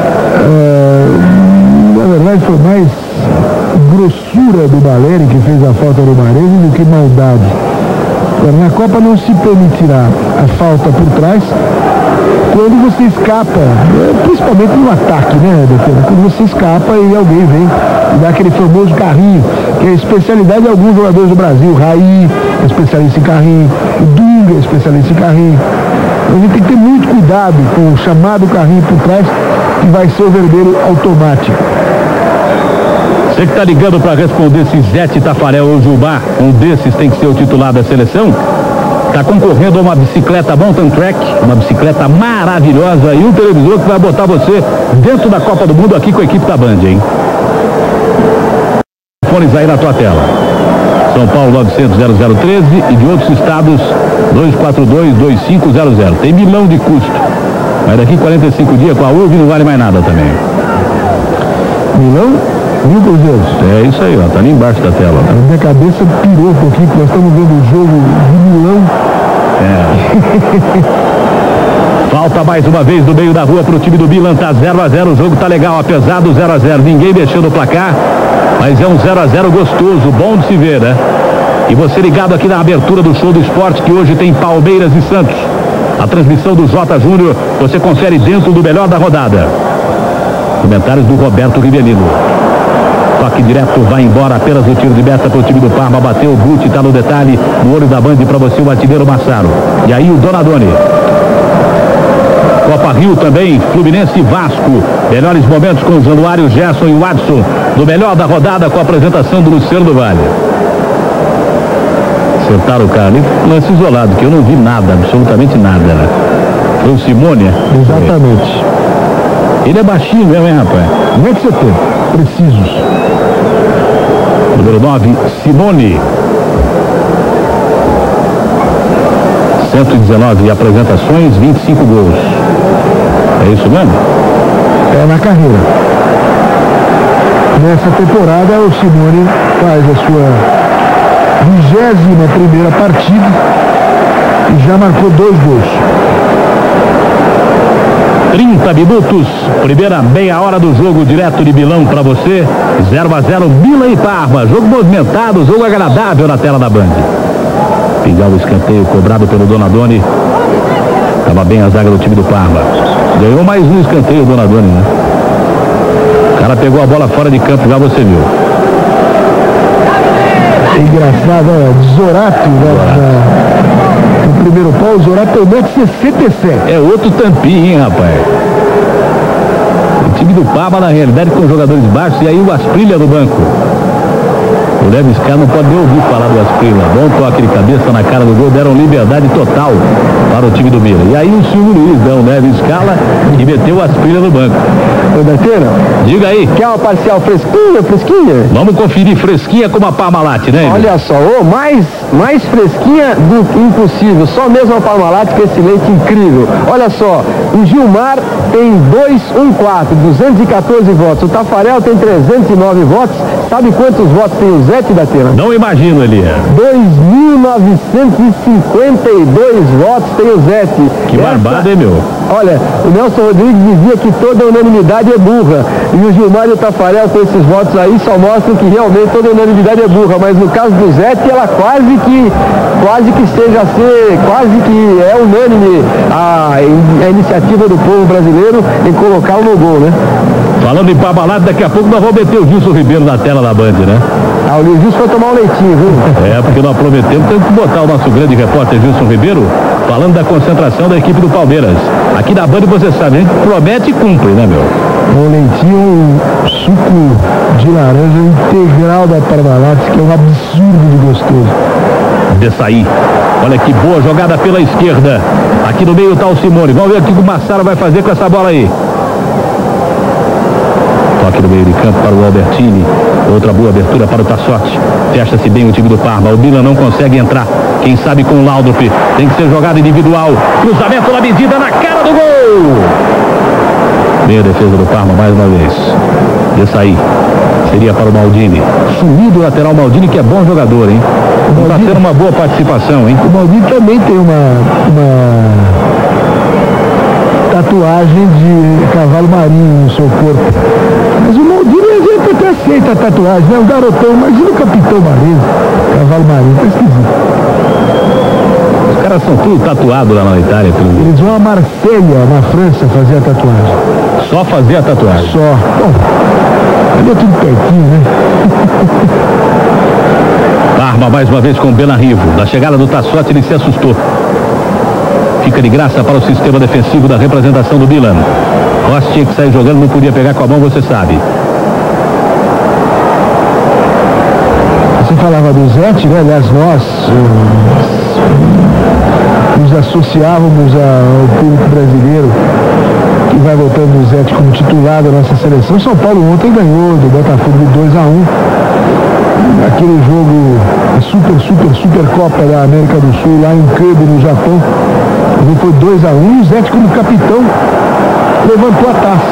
Na verdade foi mais grossura do Baleri, que fez a falta do Baresi, do que maldade. Na Copa não se permitirá a falta por trás quando você escapa, principalmente no ataque, né, doutor? Quando você escapa e alguém vem e dá aquele famoso carrinho, que é a especialidade de alguns jogadores do Brasil. Raí é especialista em carrinho, o Dunga é especialista em carrinho. Então a gente tem que ter muito cuidado com o chamado carrinho por trás, que vai ser o verdadeiro automático. Você que está ligando para responder se Zete, Tafarel ou Gilmar, um desses tem que ser o titular da seleção, está concorrendo a uma bicicleta Mountain Trek, uma bicicleta maravilhosa e um televisor que vai botar você dentro da Copa do Mundo aqui com a equipe da Band, hein? Fones aí na tua tela. São Paulo 900-0013 e de outros estados 242-2500. Tem milhão de custo. Mas daqui 45 dias com a URV não vale mais nada também. Milão? 1.000 cruzeiros. É isso aí, ó. Tá ali embaixo da tela. A minha cabeça pirou um pouquinho, porque nós estamos vendo o jogo de Milão. Falta mais uma vez do meio da rua pro time do Milan. Tá 0-0. O jogo tá legal, apesar do 0-0. Ninguém mexeu no placar. Mas é um 0-0 gostoso, bom de se ver, né? E você ligado aqui na abertura do Show do Esporte, que hoje tem Palmeiras e Santos. A transmissão do J. Júnior, você confere dentro do melhor da rodada. Comentários do Roberto Rivelino. Toque direto, vai embora apenas o tiro de meta para o time do Parma. Bateu o Guti, tá no detalhe, no olho da Band para você o artilheiro Massaro. E aí o Donadoni. Copa Rio também, Fluminense e Vasco. Melhores momentos com o Januário, Gerson e o Adson. Do melhor da rodada com a apresentação do Luciano do Vale. Sentaram o cara ali, lance isolado, que eu não vi nada, absolutamente nada, né? Foi o Simone, Exatamente. Ele é baixinho mesmo, hein, rapaz? Como é que você tem? Precisos. Número 9, Simone. 119 apresentações, 25 gols. É isso mesmo? É na carreira. Nessa temporada o Simone faz a sua 21ª partida e já marcou 2 gols. 30 minutos, primeira meia hora do jogo direto de Milão para você. 0-0, Milan e Parma. Jogo movimentado, jogo agradável na tela da Band. Pegar o escanteio cobrado pelo Donadoni. Estava bem a zaga do time do Parma. Ganhou mais um escanteio o Donadoni, né? O cara pegou a bola fora de campo, já você viu. É engraçado, olha, Zorato, no primeiro pau, o Zorato tem 1,67 m. É outro tampinho, hein, rapaz? O time do Parma, na realidade, com jogadores baixos, e aí o Asprilla no banco. O Neves Scala não pode nem ouvir falar do Asprilla. Bom toque de cabeça na cara do gol, deram liberdade total para o time do Milan. E aí o Silvio Luiz, né, o Neves Scala, e meteu o Asprilla no banco. Ô, Datena, diga aí. quer uma parcial fresquinha? Vamos conferir fresquinha como a Parmalat, né? Olha só, mais fresquinha do que impossível. Só mesmo a Parmalat com esse leite incrível. Olha só, o Gilmar tem 214 votos. O Tafarel tem 309 votos. Sabe quantos votos tem o Zete, Datena? Não imagino, Elia. 2.952 votos tem o Zete. Que barbada, hein, meu? Olha, o Nelson Rodrigues dizia que toda unanimidade é burra. E o Gilmar e o Tafarel com esses votos aí só mostram que realmente toda unanimidade é burra. Mas no caso do Zete, ela quase que é unânime a iniciativa do povo brasileiro em colocá-lo no gol, né? Falando em Parmalat, daqui a pouco nós vamos meter o Gilson Ribeiro na tela da Band, né? O Gilson foi tomar um leitinho, viu? É, porque nós prometemos, temos que botar o nosso grande repórter Gilson Ribeiro falando da concentração da equipe do Palmeiras. Aqui na Band, você sabe, a gente promete e cumpre, né, meu? O leitinho, suco de laranja integral da Parmalat, que é um absurdo de gostoso. De sair. Olha que boa jogada pela esquerda. Aqui no meio está o Simone. Vamos ver o que o Massaro vai fazer com essa bola aí. Toque no meio de campo para o Albertini. Outra boa abertura para o Tassotti. Fecha-se bem o time do Parma. O Milan não consegue entrar. Quem sabe com o Laudrup. Tem que ser jogada individual. Cruzamento na medida, na cara do gol. Bem a defesa do Parma mais uma vez. Dessa aí. Seria para o Maldini. Sumido o lateral Maldini, que é bom jogador, hein? Está tendo uma boa participação, hein? O Maldini também tem uma tatuagem de cavalo marinho no seu corpo. Mas o Maldini, a gente até aceita a tatuagem, né? Um garotão, imagina o capitão marinho, cavalo marinho, tá esquisito. Os caras são tudo tatuados lá na Itália. Eles vão a Marselha, na França, fazer a tatuagem. Só fazer a tatuagem? Só. Bom, ali é tudo pertinho, né? Parma mais uma vez com o Benarrivo. Na chegada do Tassotti, ele se assustou. Fica de graça para o sistema defensivo da representação do Milan. Rossi tinha que sair jogando, não podia pegar com a mão, você sabe. Você falava do Zete, né? Aliás, nós nos associávamos ao público brasileiro que vai voltando o Zete como titular da nossa seleção. São Paulo ontem ganhou do Botafogo de 2-1. Aquele jogo super Copa da América do Sul lá em Kobe, no Japão. O jogo foi 2-1 e o Zete, como capitão, levantou a taça.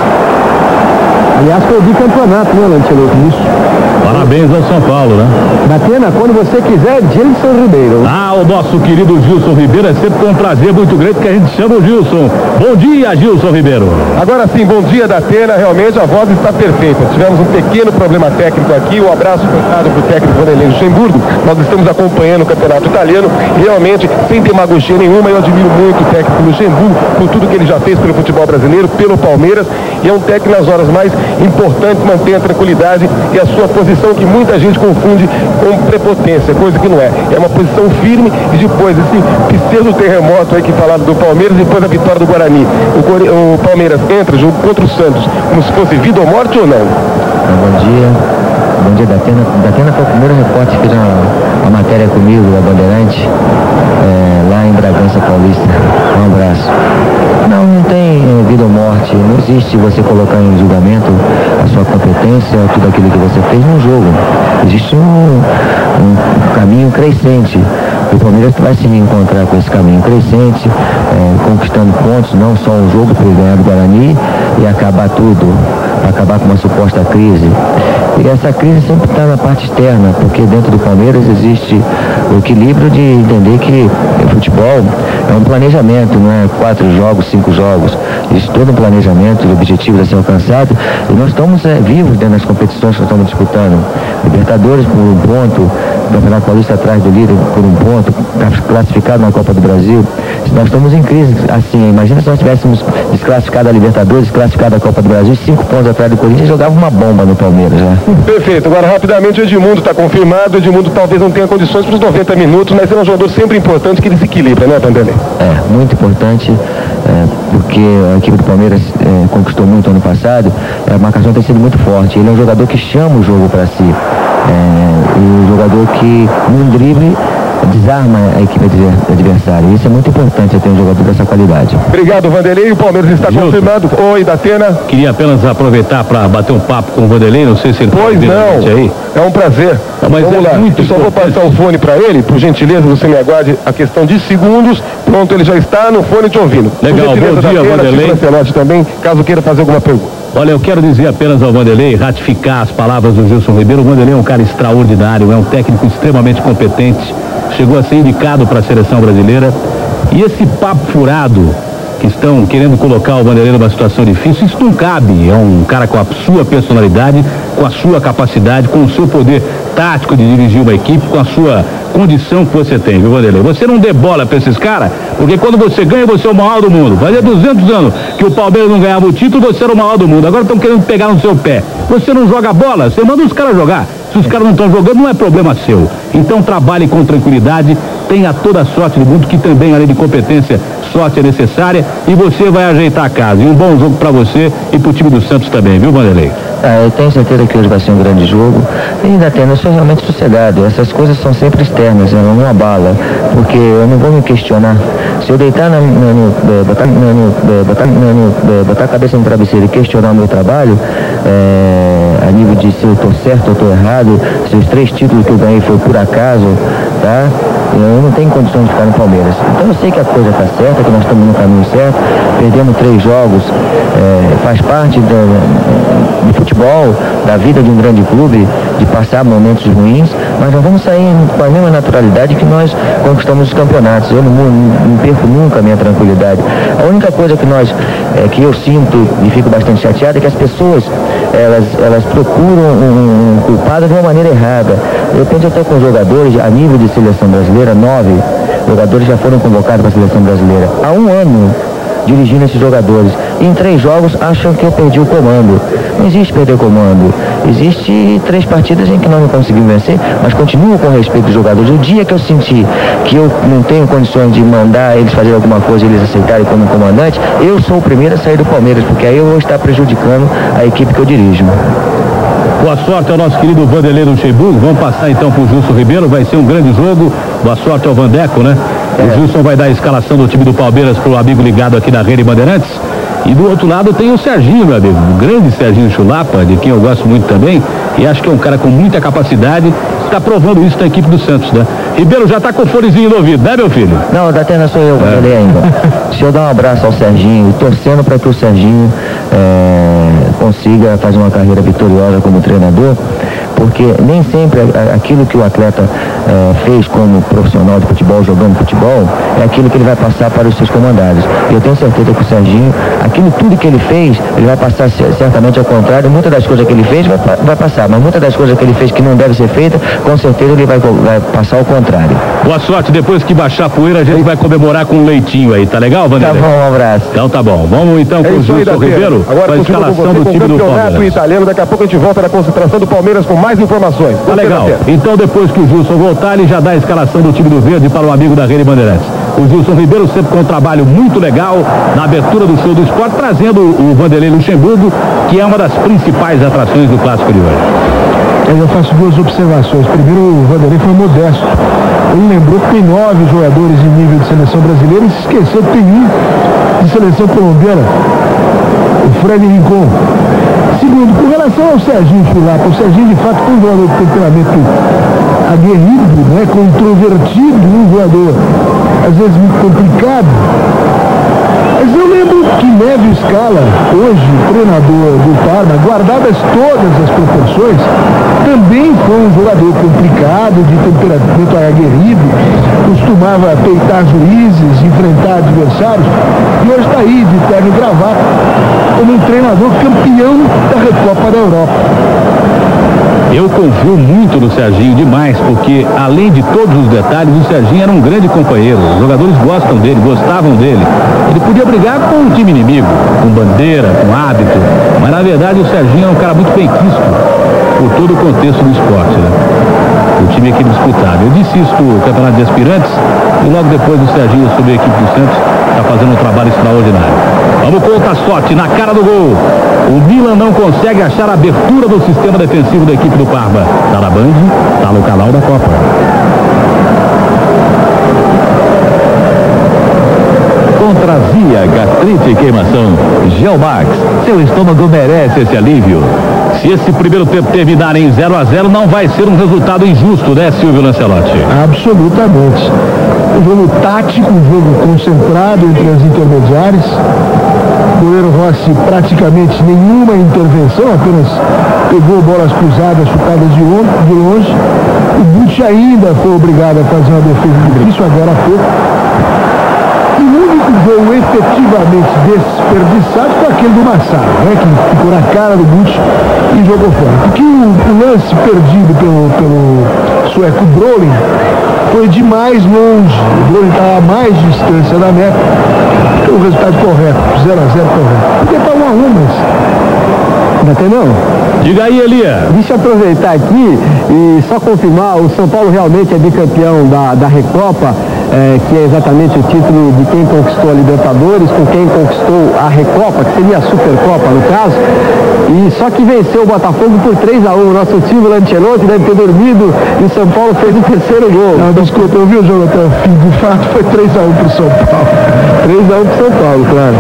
Aliás, foi o bicampeonato, né, Lancelotti? Isso. Parabéns ao São Paulo, né? Datena, quando você quiser, Gilson Ribeiro. O nosso querido Gilson Ribeiro, é sempre um prazer muito grande que a gente chama o Gilson. Bom dia, Gilson Ribeiro. Agora sim, bom dia, Datena. Realmente a voz está perfeita. Tivemos um pequeno problema técnico aqui. Um abraço para o técnico Vanderlei Luxemburgo. Nós estamos acompanhando o campeonato italiano. Realmente, sem demagogia nenhuma, eu admiro muito o técnico Luxemburgo por tudo que ele já fez pelo futebol brasileiro, pelo Palmeiras. E é um técnico nas horas mais importantes, manter a tranquilidade e a sua posição, que muita gente confunde com prepotência, coisa que não é. É uma posição firme e depois esse pseudo terremoto aí que falaram do Palmeiras, depois da vitória do Guarani. O Palmeiras entra, jogo contra o Santos, como se fosse vida ou morte ou não? Bom dia, Datena. Datena foi o primeiro repórter que fez uma matéria comigo, a Bandeirante, lá em Bragança Paulista. Um abraço. Não tem vida ou morte, não existe você colocar em julgamento a sua competência, tudo aquilo que você fez num jogo. Existe um caminho crescente. O Palmeiras vai se reencontrar com esse caminho crescente, conquistando pontos, não só um jogo para ganhar do Guarani e acabar tudo, acabar com uma suposta crise. E essa crise sempre está na parte externa, porque dentro do Palmeiras existe o equilíbrio de entender que o futebol é um planejamento, não é 4 jogos, 5 jogos. Existe todo um planejamento de objetivos a ser alcançado e nós estamos vivos dentro das competições que nós estamos disputando. Libertadores por um ponto, o Campeonato Paulista atrás do líder por um ponto, classificado na Copa do Brasil. Nós estamos em crise, assim, imagina se nós tivéssemos desclassificado a Libertadores, desclassificado a Copa do Brasil, 5 pontos atrás do Corinthians, jogava uma bomba no Palmeiras, né? Perfeito, agora rapidamente o Edmundo está confirmado. O Edmundo talvez não tenha condições para os 90 minutos, mas é um jogador sempre importante que ele se equilibra, né, Vanderlei? Muito importante, porque a equipe do Palmeiras conquistou muito ano passado, a marcação tem sido muito forte. Ele é um jogador que chama o jogo para si, um jogador que num drible desarma a equipe adversária. Isso é muito importante, ter um jogador dessa qualidade. Obrigado, Vanderlei. O Palmeiras está confirmado. Oi, Datena. Queria apenas aproveitar para bater um papo com o Vanderlei, não sei se ele pode vir aí. É um prazer. Mas vamos lá. Eu só vou passar o fone para ele, por gentileza, você me aguarde a questão de segundos. Pronto, ele já está no fone te ouvindo. Legal, bom dia, Vanderlei. Também, caso queira fazer alguma pergunta. Olha, eu quero dizer apenas ao Vanderlei, ratificar as palavras do Gilson Ribeiro. O Vanderlei é um cara extraordinário, é um técnico extremamente competente, chegou a ser indicado para a seleção brasileira. E esse papo furado, que estão querendo colocar o Vanderlei numa situação difícil, isso não cabe. É um cara com a sua personalidade, com a sua capacidade, com o seu poder tático de dirigir uma equipe, com a sua condição que você tem, viu, Vanderlei? Você não dê bola para esses caras, porque quando você ganha, você é o maior do mundo. Fazia 200 anos que o Palmeiras não ganhava o título, você era o maior do mundo. Agora estão querendo pegar no seu pé. Você não joga bola, você manda os caras jogar. Se os caras não estão jogando, não é problema seu. Então trabalhe com tranquilidade, tenha toda a sorte do mundo, que também, além de competência, sorte é necessária, e você vai ajeitar a casa. E um bom jogo para você e pro time do Santos também, viu, Vanderlei? Eu tenho certeza que hoje vai ser um grande jogo. E ainda tem, eu sou realmente sossegado. Essas coisas são sempre externas, não abala. Porque eu não vou me questionar. Se eu deitar botar a cabeça no travesseiro e questionar o meu trabalho, a nível de se eu estou certo ou estou errado, se os 3 títulos que eu ganhei foi por acaso, tá? Eu não tenho condições de ficar no Palmeiras. Então eu sei que a coisa está certa, que nós estamos no caminho certo. Perdemos 3 jogos, faz parte do futebol, da vida de um grande clube, de passar momentos ruins, mas nós vamos sair com a mesma naturalidade que nós conquistamos os campeonatos. Eu não perco nunca a minha tranquilidade. A única coisa que eu sinto e fico bastante chateado é que as pessoas elas procuram um culpado de uma maneira errada. De repente eu estou com jogadores a nível de seleção brasileira, 9 jogadores já foram convocados para a seleção brasileira. Há 1 ano dirigindo esses jogadores. E em 3 jogos acham que eu perdi o comando. Não existe perder o comando. Existe 3 partidas em que nós não conseguimos vencer, mas continuo com respeito dos jogadores. O dia que eu senti que eu não tenho condições de mandar eles fazer alguma coisa e eles aceitarem como comandante, eu sou o primeiro a sair do Palmeiras, porque aí eu vou estar prejudicando a equipe que eu dirijo. Boa sorte ao nosso querido Vanderlei Luxemburgo. Vamos passar então pro Gilson Ribeiro. Vai ser um grande jogo. Boa sorte ao Vandeco, né? O Gilson vai dar a escalação do time do Palmeiras pro amigo ligado aqui na Rede Bandeirantes. E do outro lado tem o Serginho, meu amigo. O grande Serginho Chulapa, de quem eu gosto muito também. E acho que é um cara com muita capacidade. Está provando isso na equipe do Santos, né? Ribeiro já está com o fonezinho no ouvido, né, meu filho? Não, da Atena sou eu, ele ainda. Deixa eu dar um abraço ao Serginho, torcendo para que o Serginho consiga fazer uma carreira vitoriosa como treinador, porque nem sempre aquilo que o atleta fez como profissional de futebol, jogando futebol, é aquilo que ele vai passar para os seus comandados. E eu tenho certeza que o Serginho, aquilo tudo que ele fez, ele vai passar certamente ao contrário. Muitas das coisas que ele fez vai passar, mas muitas das coisas que ele fez que não deve ser feita, com certeza ele vai passar ao contrário. Boa sorte, depois que baixar a poeira, a gente vai comemorar com um leitinho aí, tá legal, Vanderlei? Tá bom, um abraço. Então tá bom, vamos então com o Gilson Ribeiro, agora a escalação do time do Palmeiras. Italiano, daqui a pouco a gente volta na concentração do Palmeiras com mais informações. Tá legal, então depois que o Gilson voltar, ele já dá a escalação do time do Verde para o amigo da Rede Bandeirantes. O Gilson Ribeiro sempre com um trabalho muito legal na abertura do show do esporte, trazendo o Vanderlei Luxemburgo, que é uma das principais atrações do clássico de hoje. Eu faço duas observações. Primeiro, o Vanderlei foi modesto. Ele lembrou que tem 9 jogadores em nível de seleção brasileira e se esqueceu que tem um de seleção colombiana, o Fred Rincon. Segundo, com relação ao Serginho Chulapa, o Serginho de fato foi um jogador de temperamento aguerrido, né, controvertido, um jogador às vezes muito complicado. Mas eu lembro que Névio Scala, hoje treinador do Parma, guardadas todas as proporções, também foi um jogador complicado, de temperamento aguerrido, costumava peitar juízes, enfrentar adversários, e hoje está aí de terno e gravata como um treinador campeão da Recopa da Europa. Eu confio muito no Serginho demais, porque além de todos os detalhes, o Serginho era um grande companheiro. Os jogadores gostam dele, gostavam dele. Ele podia brigar com o time inimigo, com bandeira, com hábito, mas na verdade o Serginho é um cara muito benquisto por todo o contexto do esporte, né? O time aqui disputado. Eu disse isso no Campeonato de Aspirantes e logo depois o Serginho subir a equipe do Santos, está fazendo um trabalho extraordinário. Vamos com o Tassotti na cara do gol. O Milan não consegue achar a abertura do sistema defensivo da equipe do Parma. Tá na Band, tá no canal da Copa. Contrazia, gastrite e queimação. Gelmax, seu estômago merece esse alívio. Se esse primeiro tempo terminar em 0-0, não vai ser um resultado injusto, né, Silvio Lancelotti? Absolutamente. Um jogo tático, um jogo concentrado entre as intermediárias. O goleiro Rossi praticamente nenhuma intervenção, apenas pegou bolas cruzadas, chutadas de longe. O Butch ainda foi obrigado a fazer uma defesa difícil agora há pouco. E o único gol efetivamente desperdiçado foi aquele do Massaro, né, que ficou na cara do Butch e jogou fora. Porque o lance perdido pelo sueco Brolin foi de mais longe. O Brolin estava a mais distância da meta. O resultado correto, 0-0 correto. Porque está 1-1, mas... Não tem não? Diga aí, Elia. Deixa eu aproveitar aqui e só confirmar, o São Paulo realmente é bicampeão da Recopa, que é exatamente o título de quem conquistou a Libertadores, com quem conquistou a Recopa, que seria a Supercopa no caso, e só que venceu o Botafogo por 3-1. O nosso time, o Ancelotti, deve ter dormido e o São Paulo fez o terceiro gol. Não, desculpa, eu vi o jogo até o fim. De fato, foi 3-1 pro São Paulo. 3-1 pro São Paulo, claro.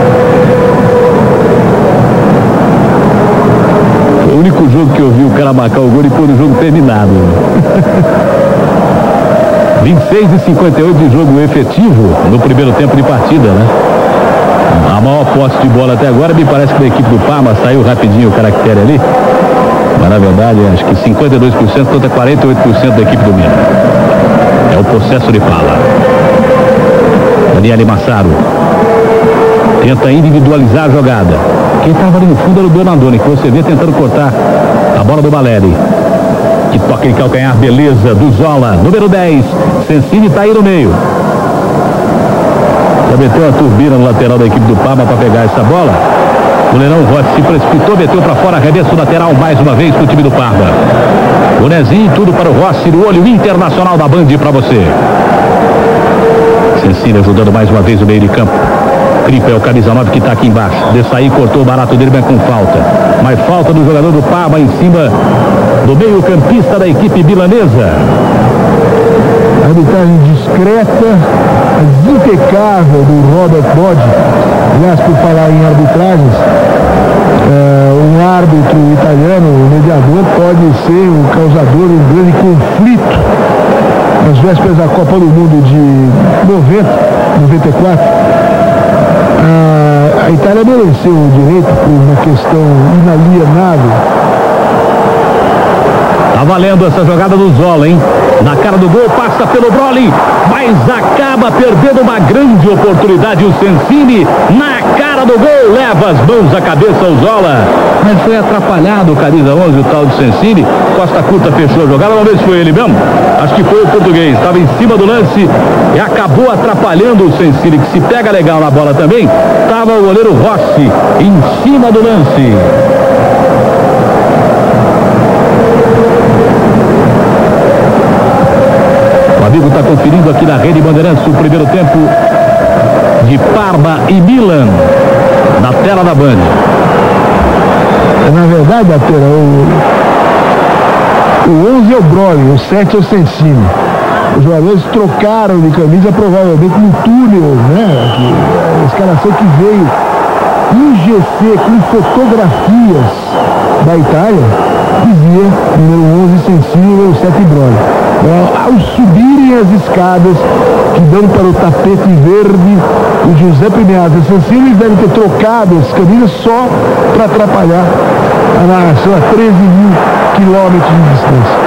Foi o único jogo que eu vi o cara marcar o gol e pôr o jogo terminado. 26:58 de jogo efetivo no primeiro tempo de partida, né? A maior posse de bola até agora, me parece que da equipe do Parma saiu rapidinho o caractere ali. Mas na verdade, acho que 52% contra 48% da equipe do Milan. É o processo de Pala. Daniele Massaro tenta individualizar a jogada. Quem estava ali no fundo era o Donadoni, que você vê tentando cortar a bola do Baleri. Que toca em calcanhar, beleza, do Zola, número 10. Sensini está aí no meio. Já meteu a turbina no lateral da equipe do Parma para pegar essa bola. O goleirão Rossi se precipitou, meteu para fora, arremesso lateral mais uma vez para o time do Parma. O Nezinho, tudo para o Rossi, no olho internacional da Band para você. Sensini ajudando mais uma vez o meio de campo. Cripa é o camisa 9 que está aqui embaixo. Dessa aí cortou o barato dele, mas com falta. mais falta do jogador do Parma em cima do meio-campista da equipe milanesa. Arbitragem discreta, mas impecável do Robert Bodi. Aliás, por falar em arbitragens, um árbitro italiano, o mediador, pode ser o causador de um grande conflito nas vésperas da Copa do Mundo de 94. A Itália mereceu o direito por uma questão inalienável. Tá valendo essa jogada do Zola, hein? Na cara do gol, passa pelo Brolin, mas acaba perdendo uma grande oportunidade o Sensini. Na cara do gol, leva as mãos à cabeça o Zola. Mas foi atrapalhado o camisa 11, o tal de Sensini. Costa Curta fechou a jogada, vamos ver se foi ele mesmo. Acho que foi o português, estava em cima do lance e acabou atrapalhando o Sensini, que se pega legal na bola também. Estava o goleiro Rossi em cima do lance. O amigo está conferindo aqui na Rede Bandeirantes o primeiro tempo de Parma e Milan na tela da Band. Na verdade, Datena, o 11 é o Brolin, o 7 é o Sensini. Os jogadores trocaram de camisa provavelmente no túnel, né? A escalação que veio em GC com fotografias da Itália dizia número 11 Sensini e número 7 Brolin. Ao subirem as escadas que dão para o tapete verde, o Giuseppe Meazza e Sensini devem ter trocado as camisas só para atrapalhar a narração a 13 mil quilômetros de distância.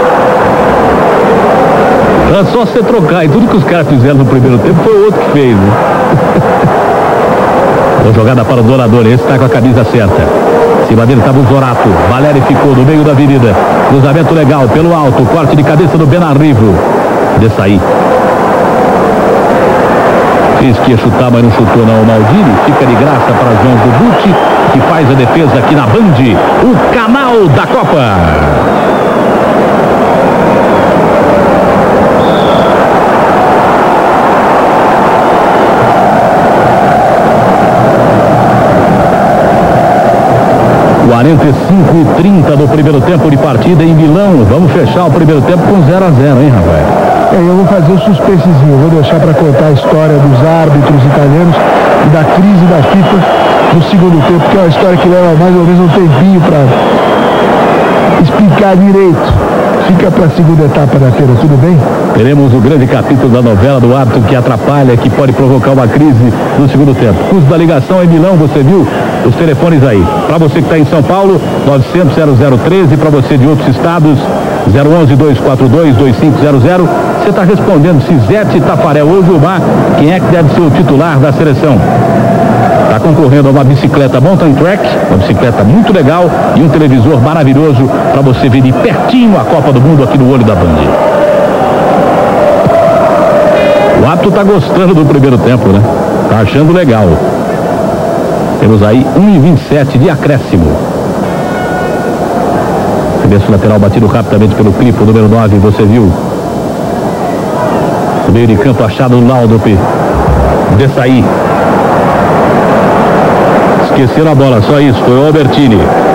Era só você trocar, e tudo que os caras fizeram no primeiro tempo foi o outro que fez, né? Boa jogada para o Donadoni, esse está com a camisa certa. Em cima dele estava o Zorato. Valério ficou no meio da avenida. Cruzamento legal pelo alto. Corte de cabeça do Benarrivo. Dessaí. Fez que ia chutar, mas não chutou não. O Maldini fica de graça para as mãos do Bucci, que faz a defesa aqui na Band. O canal da Copa. e 30 do primeiro tempo de partida em Milão. Vamos fechar o primeiro tempo com 0 a 0, hein, Rafael? Eu vou fazer um suspensezinho. Vou deixar para contar a história dos árbitros italianos e da crise da FIFA no segundo tempo, que é uma história que leva mais ou menos um tempinho para explicar direito. Fica para a segunda etapa da feira, tudo bem? Teremos o grande capítulo da novela do árbitro que atrapalha, que pode provocar uma crise no segundo tempo. Custo da ligação em Milão, você viu os telefones aí. Para você que está em São Paulo, 900-0013. Para você de outros estados, 011-242-2500. Você está respondendo se Zete, Tafarel ou Gilmar, quem é que deve ser o titular da seleção? Está concorrendo a uma bicicleta Mountain Track, uma bicicleta muito legal e um televisor maravilhoso para você ver de pertinho a Copa do Mundo aqui no olho da Band. O árbitro está gostando do primeiro tempo, né? Está achando legal. Temos aí 1:27 de acréscimo. Reverso lateral batido rapidamente pelo Cripo, número 9, você viu? No meio de campo achado no Laudrup. Dessaí. Esqueceram a bola, só isso, foi o Albertini.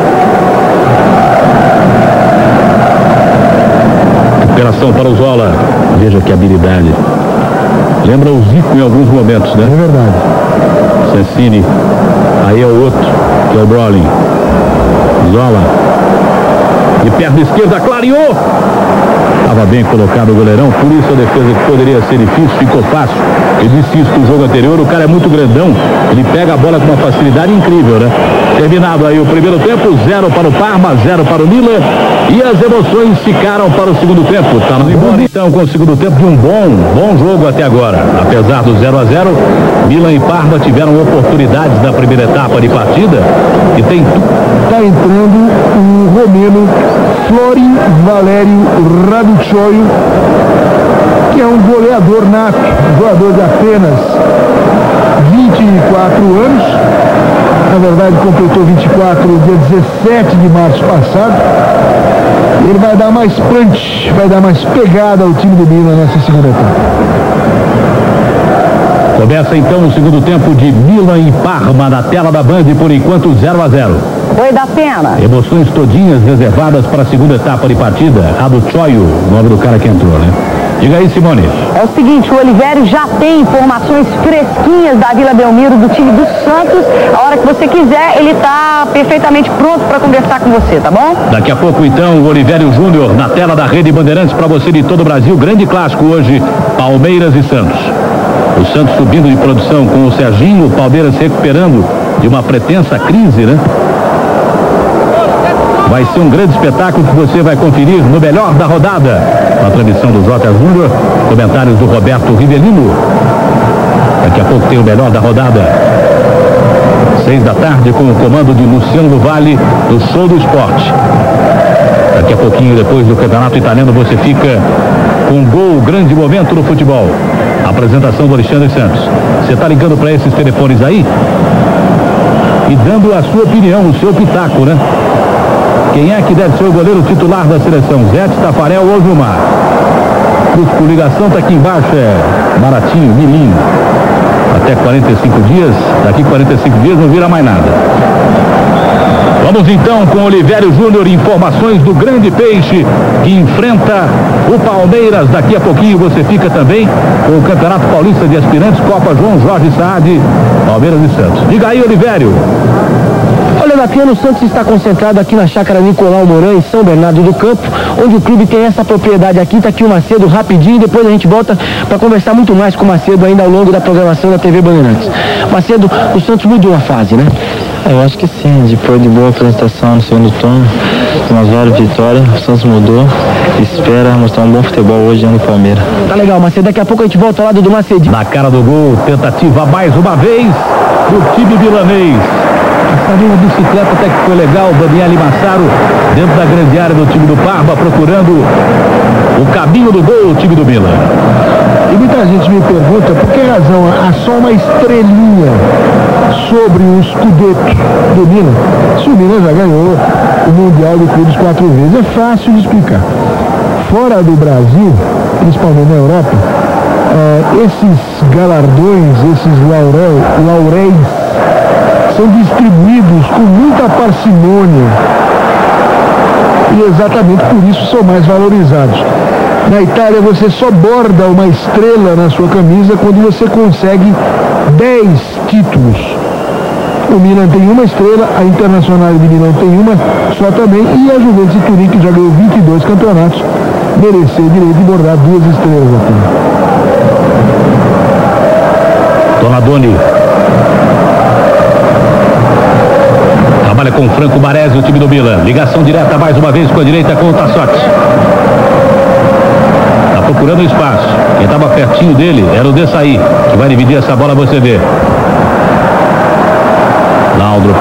Recuperação para o Zola. Veja que habilidade. Lembra o Zico em alguns momentos, né? É verdade. Sensini. Aí é o outro, que é o Brolin. Zola. De perna esquerda, clareou. Estava bem colocado o goleirão, por isso a defesa que poderia ser difícil, ficou fácil. Eu disse isso no jogo anterior, o cara é muito grandão, ele pega a bola com uma facilidade incrível, né? Terminado aí o primeiro tempo, 0 para o Parma, 0 para o Milan, e as emoções ficaram para o segundo tempo. Tá no embora então com o segundo tempo de um bom jogo até agora. Apesar do 0 a 0, Milan e Parma tiveram oportunidades na primeira etapa de partida e tem Está entrando o romeno Florin Valério Raducioio, que é um goleador nato, um jogador de apenas 24 anos. Na verdade, completou 24 no dia 17 de março passado. Ele vai dar mais punch, vai dar mais pegada ao time do Milan nessa segunda etapa. Começa então o segundo tempo de Milan e Parma na tela da Band, por enquanto 0-0. Oi, Datena. Emoções todinhas reservadas para a segunda etapa de partida. A do Choio, o nome do cara que entrou, né? Diga aí, Simone. É o seguinte, o Olivério já tem informações fresquinhas da Vila Belmiro, do time do Santos. A hora que você quiser, ele está perfeitamente pronto para conversar com você, tá bom? Daqui a pouco, então, o Olivério Júnior na tela da Rede Bandeirantes para você de todo o Brasil. Grande clássico hoje, Palmeiras e Santos. O Santos subindo de produção com o Serginho, o Palmeiras se recuperando de uma pretensa crise, né? Vai ser um grande espetáculo que você vai conferir no melhor da rodada. A transmissão do J. Júnior, comentários do Roberto Rivelino. Daqui a pouco tem o melhor da rodada. 6 da tarde com o comando de Luciano do Vale, do Show do Esporte. Daqui a pouquinho, depois do Campeonato Italiano, você fica com um gol, grande momento no futebol. A apresentação do Alexandre Santos. Você está ligando para esses telefones aí e dando a sua opinião, o seu pitaco, né? Quem é que deve ser o goleiro titular da seleção? Zete, Tafarel ou Gilmar? Custo por ligação está aqui embaixo, é baratinho, milinho. Até 45 dias, daqui 45 dias não vira mais nada. Vamos então com Olivério Júnior, informações do grande peixe que enfrenta o Palmeiras. Daqui a pouquinho você fica também com o Campeonato Paulista de Aspirantes, Copa João Jorge Saad, Palmeiras e Santos. Diga aí, Olivério. Olha, Datena, o Santos está concentrado aqui na chácara Nicolau Moran, em São Bernardo do Campo, onde o clube tem essa propriedade aqui. Está aqui o Macedo rapidinho, depois a gente volta para conversar muito mais com o Macedo ainda ao longo da programação da TV Bandeirantes. Macedo, o Santos mudou a fase, né? Eu acho que sim, depois de boa apresentação no segundo turno, umas várias vitórias, o Santos mudou e espera mostrar um bom futebol hoje no Palmeiras. Tá legal, Macedo, daqui a pouco a gente volta ao lado do Macedo. Na cara do gol, tentativa mais uma vez do time milanês. Essa linha de bicicleta até que foi legal, Daniele Massaro dentro da grande área do time do Parma, procurando o caminho do gol, o time do Milan. E muita gente me pergunta por que razão há só uma estrelinha sobre o Scudetto do Milan, se o Milan já ganhou o Mundial de Clubes 4 vezes. É fácil de explicar. Fora do Brasil, principalmente na Europa, esses galardões, esses lauréis, são distribuídos com muita parcimônia e exatamente por isso são mais valorizados. Na Itália você só borda uma estrela na sua camisa quando você consegue 10 títulos. O Milan tem uma estrela, a Internacional de Milão tem uma só também, e a Juventus de Turim, que já ganhou 22 campeonatos, mereceu o direito de bordar 2 estrelas aqui. Donadoni trabalha com Franco Baresi, o time do Milan. Ligação direta mais uma vez com a direita com o Tassotti. Está procurando espaço. Quem estava pertinho dele era o Desailly, que vai dividir essa bola, você vê. Laudrup.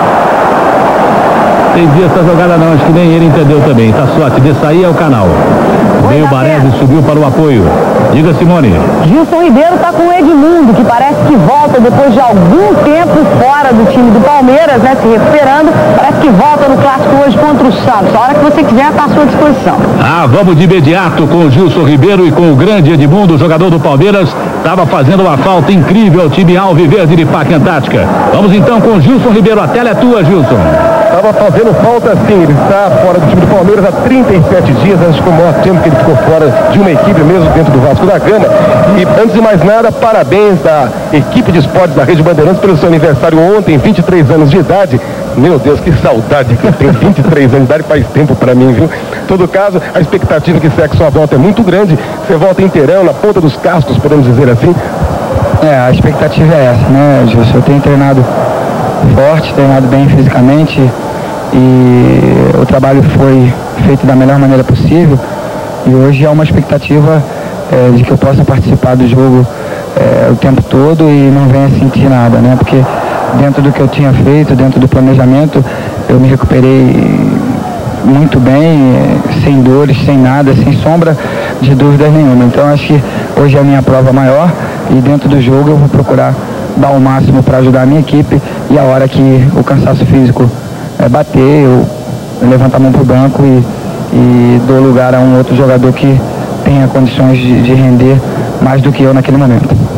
Entendi essa jogada não, acho que nem ele entendeu também. Tassotti, Desailly é o canal. Veio o Baresi, subiu para o apoio. Diga, Simone. Gilson Ribeiro está com o Edmundo, que parece que volta depois de algum tempo fora do time do Palmeiras, né? Se recuperando. Parece que volta no clássico hoje contra o Santos. A hora que você quiser, está à sua disposição. Vamos de imediato com o Gilson Ribeiro e com o grande Edmundo, jogador do Palmeiras. Estava fazendo uma falta incrível ao time alviverde de Parque Antártica. Vamos então com o Gilson Ribeiro. A tela é tua, Gilson. Estava fazendo falta sim, ele está fora do time do Palmeiras há 37 dias, antes de maior tempo que ele ficou fora de uma equipe mesmo dentro do Vasco da Gama. E antes de mais nada, parabéns da equipe de esportes da Rede Bandeirantes pelo seu aniversário ontem, 23 anos de idade. Meu Deus, que saudade que eu tenho, 23 anos de idade, faz tempo pra mim, viu? Em todo caso, a expectativa que segue sua volta é muito grande, você volta inteirão, na ponta dos cascos, podemos dizer assim. A expectativa é essa, né, Gilson? Eu tenho treinado forte, treinado bem fisicamente e o trabalho foi feito da melhor maneira possível e hoje há uma expectativa de que eu possa participar do jogo o tempo todo e não venha sentir nada, né? Porque dentro do que eu tinha feito, dentro do planejamento, eu me recuperei muito bem, sem dores, sem nada, sem sombra de dúvida nenhuma. Então acho que hoje é a minha prova maior e dentro do jogo eu vou procurar dar o máximo para ajudar a minha equipe e a hora que o cansaço físico bater, eu levanto a mão para o banco e dou lugar a um outro jogador que tenha condições de render mais do que eu naquele momento.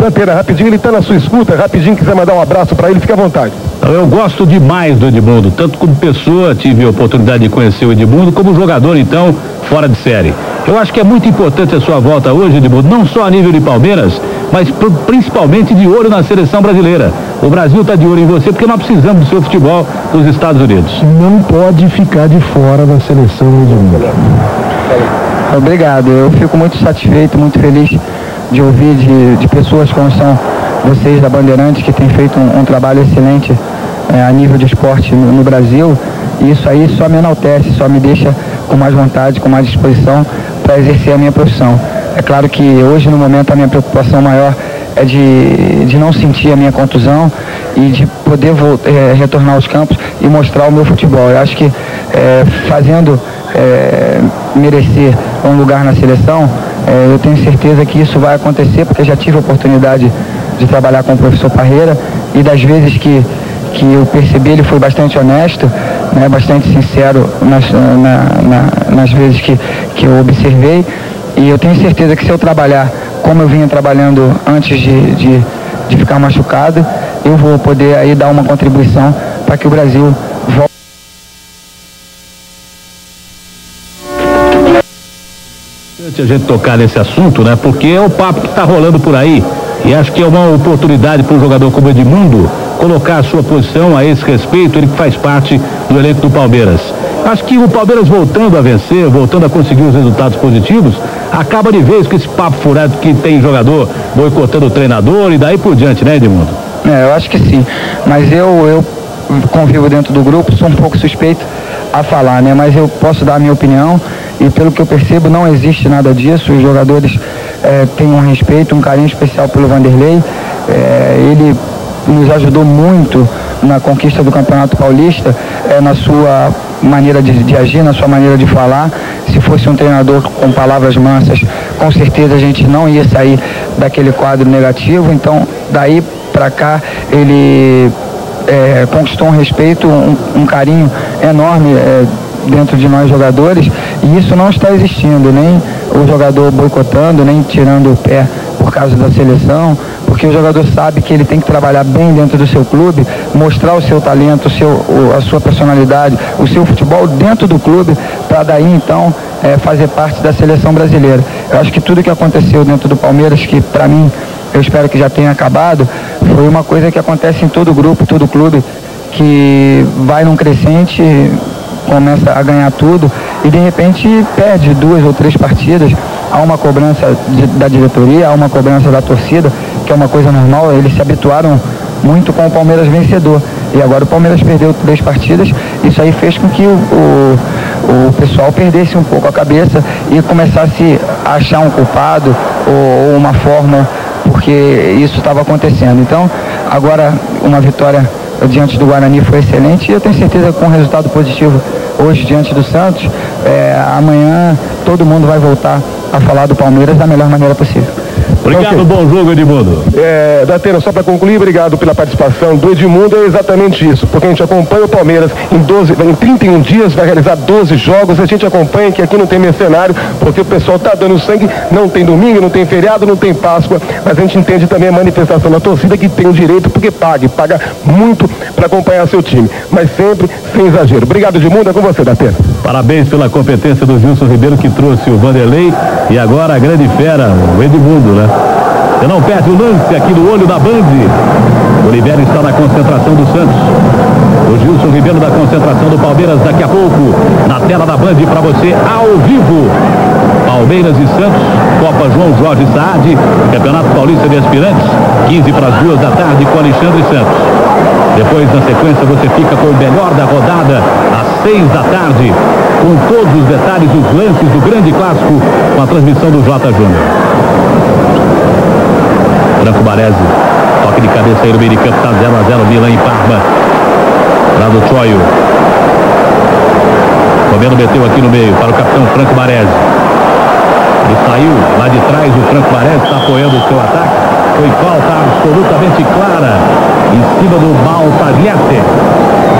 Datena, rapidinho, ele está na sua escuta, rapidinho, quiser mandar um abraço para ele, fica à vontade. Eu gosto demais do Edmundo, tanto como pessoa, tive a oportunidade de conhecer o Edmundo, como jogador, então, fora de série. Eu acho que é muito importante a sua volta hoje, Edmundo, não só a nível de Palmeiras, mas principalmente de olho na seleção brasileira. O Brasil está de olho em você porque nós precisamos do seu futebol dos Estados Unidos. Não pode ficar de fora da seleção, Edmundo. Obrigado, eu fico muito satisfeito, muito feliz de ouvir de pessoas como são vocês da Bandeirantes, que têm feito um trabalho excelente a nível de esporte no Brasil. E isso aí só me enaltece, só me deixa com mais vontade, com mais disposição para exercer a minha profissão. É claro que hoje, no momento, a minha preocupação maior é de não sentir a minha contusão e de poder retornar aos campos e mostrar o meu futebol. Eu acho que fazendo merecer um lugar na seleção, eu tenho certeza que isso vai acontecer, porque já tive a oportunidade de trabalhar com o professor Parreira, e das vezes que eu percebi, ele foi bastante honesto, né, bastante sincero nas vezes que eu observei, e eu tenho certeza que se eu trabalhar como eu vinha trabalhando antes de ficar machucado, eu vou poder aí dar uma contribuição para que o Brasil volte. A gente tocar nesse assunto, né? Porque é o papo que está rolando por aí, e acho que é uma oportunidade para um jogador como Edmundo colocar a sua posição a esse respeito, ele que faz parte do elenco do Palmeiras. Acho que o Palmeiras voltando a vencer, voltando a conseguir os resultados positivos, acaba de vez com esse papo furado que tem jogador boicotando o treinador e daí por diante, né, Edmundo? Eu acho que sim, mas eu convivo dentro do grupo, sou um pouco suspeito a falar, né? Mas eu posso dar a minha opinião, e pelo que eu percebo não existe nada disso. Os jogadores têm um respeito, um carinho especial pelo Vanderlei. Ele nos ajudou muito na conquista do Campeonato Paulista, na sua maneira de agir, na sua maneira de falar. Se fosse um treinador com palavras mansas, com certeza a gente não ia sair daquele quadro negativo. Então, daí para cá, ele conquistou um respeito, um carinho enorme dentro de nós jogadores, e isso não está existindo, nem o jogador boicotando, nem tirando o pé por causa da seleção, porque o jogador sabe que ele tem que trabalhar bem dentro do seu clube, mostrar o seu talento, a sua personalidade, o seu futebol dentro do clube, para daí então fazer parte da seleção brasileira. Eu acho que tudo que aconteceu dentro do Palmeiras, que para mim, eu espero que já tenha acabado, foi uma coisa que acontece em todo grupo, todo clube, que vai num crescente, começa a ganhar tudo e de repente perde 2 ou 3 partidas. Há uma cobrança da diretoria, há uma cobrança da torcida, que é uma coisa normal. Eles se habituaram muito com o Palmeiras vencedor, e agora o Palmeiras perdeu 3 partidas. Isso aí fez com que o pessoal perdesse um pouco a cabeça e começasse a achar um culpado ou uma forma, porque isso estava acontecendo. Então agora uma vitória diante do Guarani foi excelente, e eu tenho certeza que com um resultado positivo hoje diante do Santos, amanhã todo mundo vai voltar a falar do Palmeiras da melhor maneira possível. Obrigado, okay. Bom jogo, Edmundo. Datena, só para concluir, obrigado pela participação do Edmundo. É exatamente isso, porque a gente acompanha o Palmeiras em 31 dias, vai realizar 12 jogos. A gente acompanha que aqui não tem mercenário, porque o pessoal está dando sangue. Não tem domingo, não tem feriado, não tem Páscoa, mas a gente entende também a manifestação da torcida, que tem o direito, porque paga muito para acompanhar seu time, mas sempre sem exagero. Obrigado, Edmundo, é com você, Datena. Parabéns pela competência do Wilson Ribeiro, que trouxe o Vanderlei, e agora a grande fera, o Edmundo, né? Você não perde o lance aqui do olho da Band. O Oliveira está na concentração do Santos. O Gilson Ribeiro da concentração do Palmeiras daqui a pouco na tela da Band para você ao vivo. Palmeiras e Santos, Copa João Jorge Saad, Campeonato Paulista de Aspirantes, 15 para as 2 da tarde com Alexandre Santos. Depois, na sequência, você fica com o melhor da rodada às 6 da tarde, com todos os detalhes, os lances do grande clássico, com a transmissão do J. Júnior. Franco Baresi, toque de cabeça aí no meio de campo, está 0-0, Milan em Parma. Lá do Choio. Romero meteu aqui no meio para o capitão Franco Baresi. Ele saiu lá de trás, o Franco Baresi está apoiando o seu ataque. Foi falta absolutamente clara em cima do Maltagliate.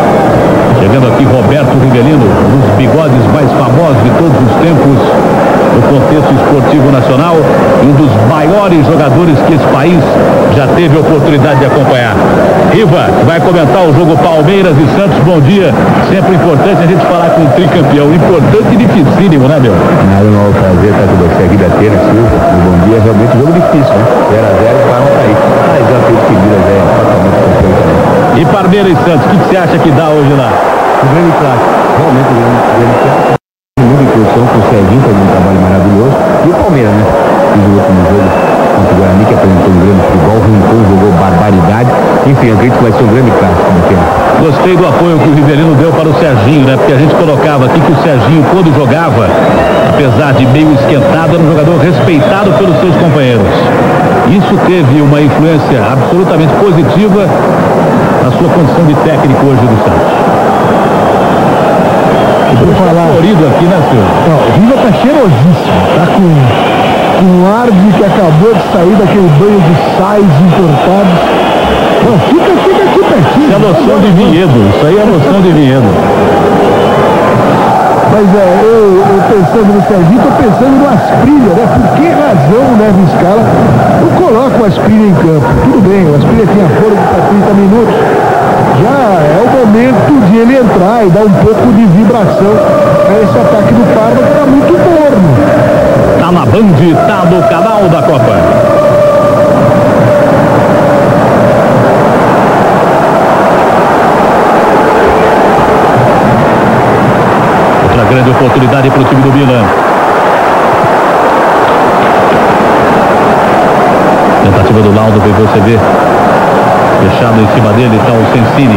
Chegando aqui Roberto Rivelino, um dos bigodes mais famosos de todos os tempos. no contexto esportivo nacional, um dos maiores jogadores que esse país já teve a oportunidade de acompanhar. Riva, que vai comentar o jogo Palmeiras e Santos, bom dia. Sempre importante a gente falar com um tricampeão, importante e dificílimo, né, meu? Nada, não, prazer estar com você aqui da Tena, Silvio. Bom dia, realmente um jogo difícil, né? 0-0 para não cair. Mas já fez que Minas é totalmente campeão também. E Palmeiras e Santos, o que você acha que dá hoje lá? Um grande clássico, realmente um grande clássico. Muita incursão com o Serginho, fazendo um trabalho maravilhoso. E o Palmeiras, né? Fiz o último jogo contra o Guarani, que apresentou um grande futebol, Rincon jogou barbaridade. Enfim, eu acredito que vai ser um grande clássico daquele. Gostei do apoio que o Rivelino deu para o Serginho, né? Porque a gente colocava aqui que o Serginho, quando jogava, apesar de meio esquentado, era um jogador respeitado pelos seus companheiros. Isso teve uma influência absolutamente positiva na sua condição de técnico hoje do Santos. Vou falar. Florido aqui, né, senhor? Não, o Riva tá cheirosíssimo, tá com ar de que acabou de sair daquele banho de sais importados. Não, fica aqui pertinho. Isso é loção de vinhedo, isso aí é loção de vinhedo. Mas eu pensando no Serginho, tô pensando no Asprilha, né? Por que razão o Neves Scala não coloca o Asprilha em campo? Tudo bem, o Asprilha tinha fôlego para 30 minutos. Já é o momento de ele entrar e dar um pouco de vibração a esse ataque do Parma, que tá muito morno. Tá na Band, tá no canal da Copa. Outra grande oportunidade para o time do Milan. Tentativa do Laudo, para você ver. Fechado em cima dele está o Sensini.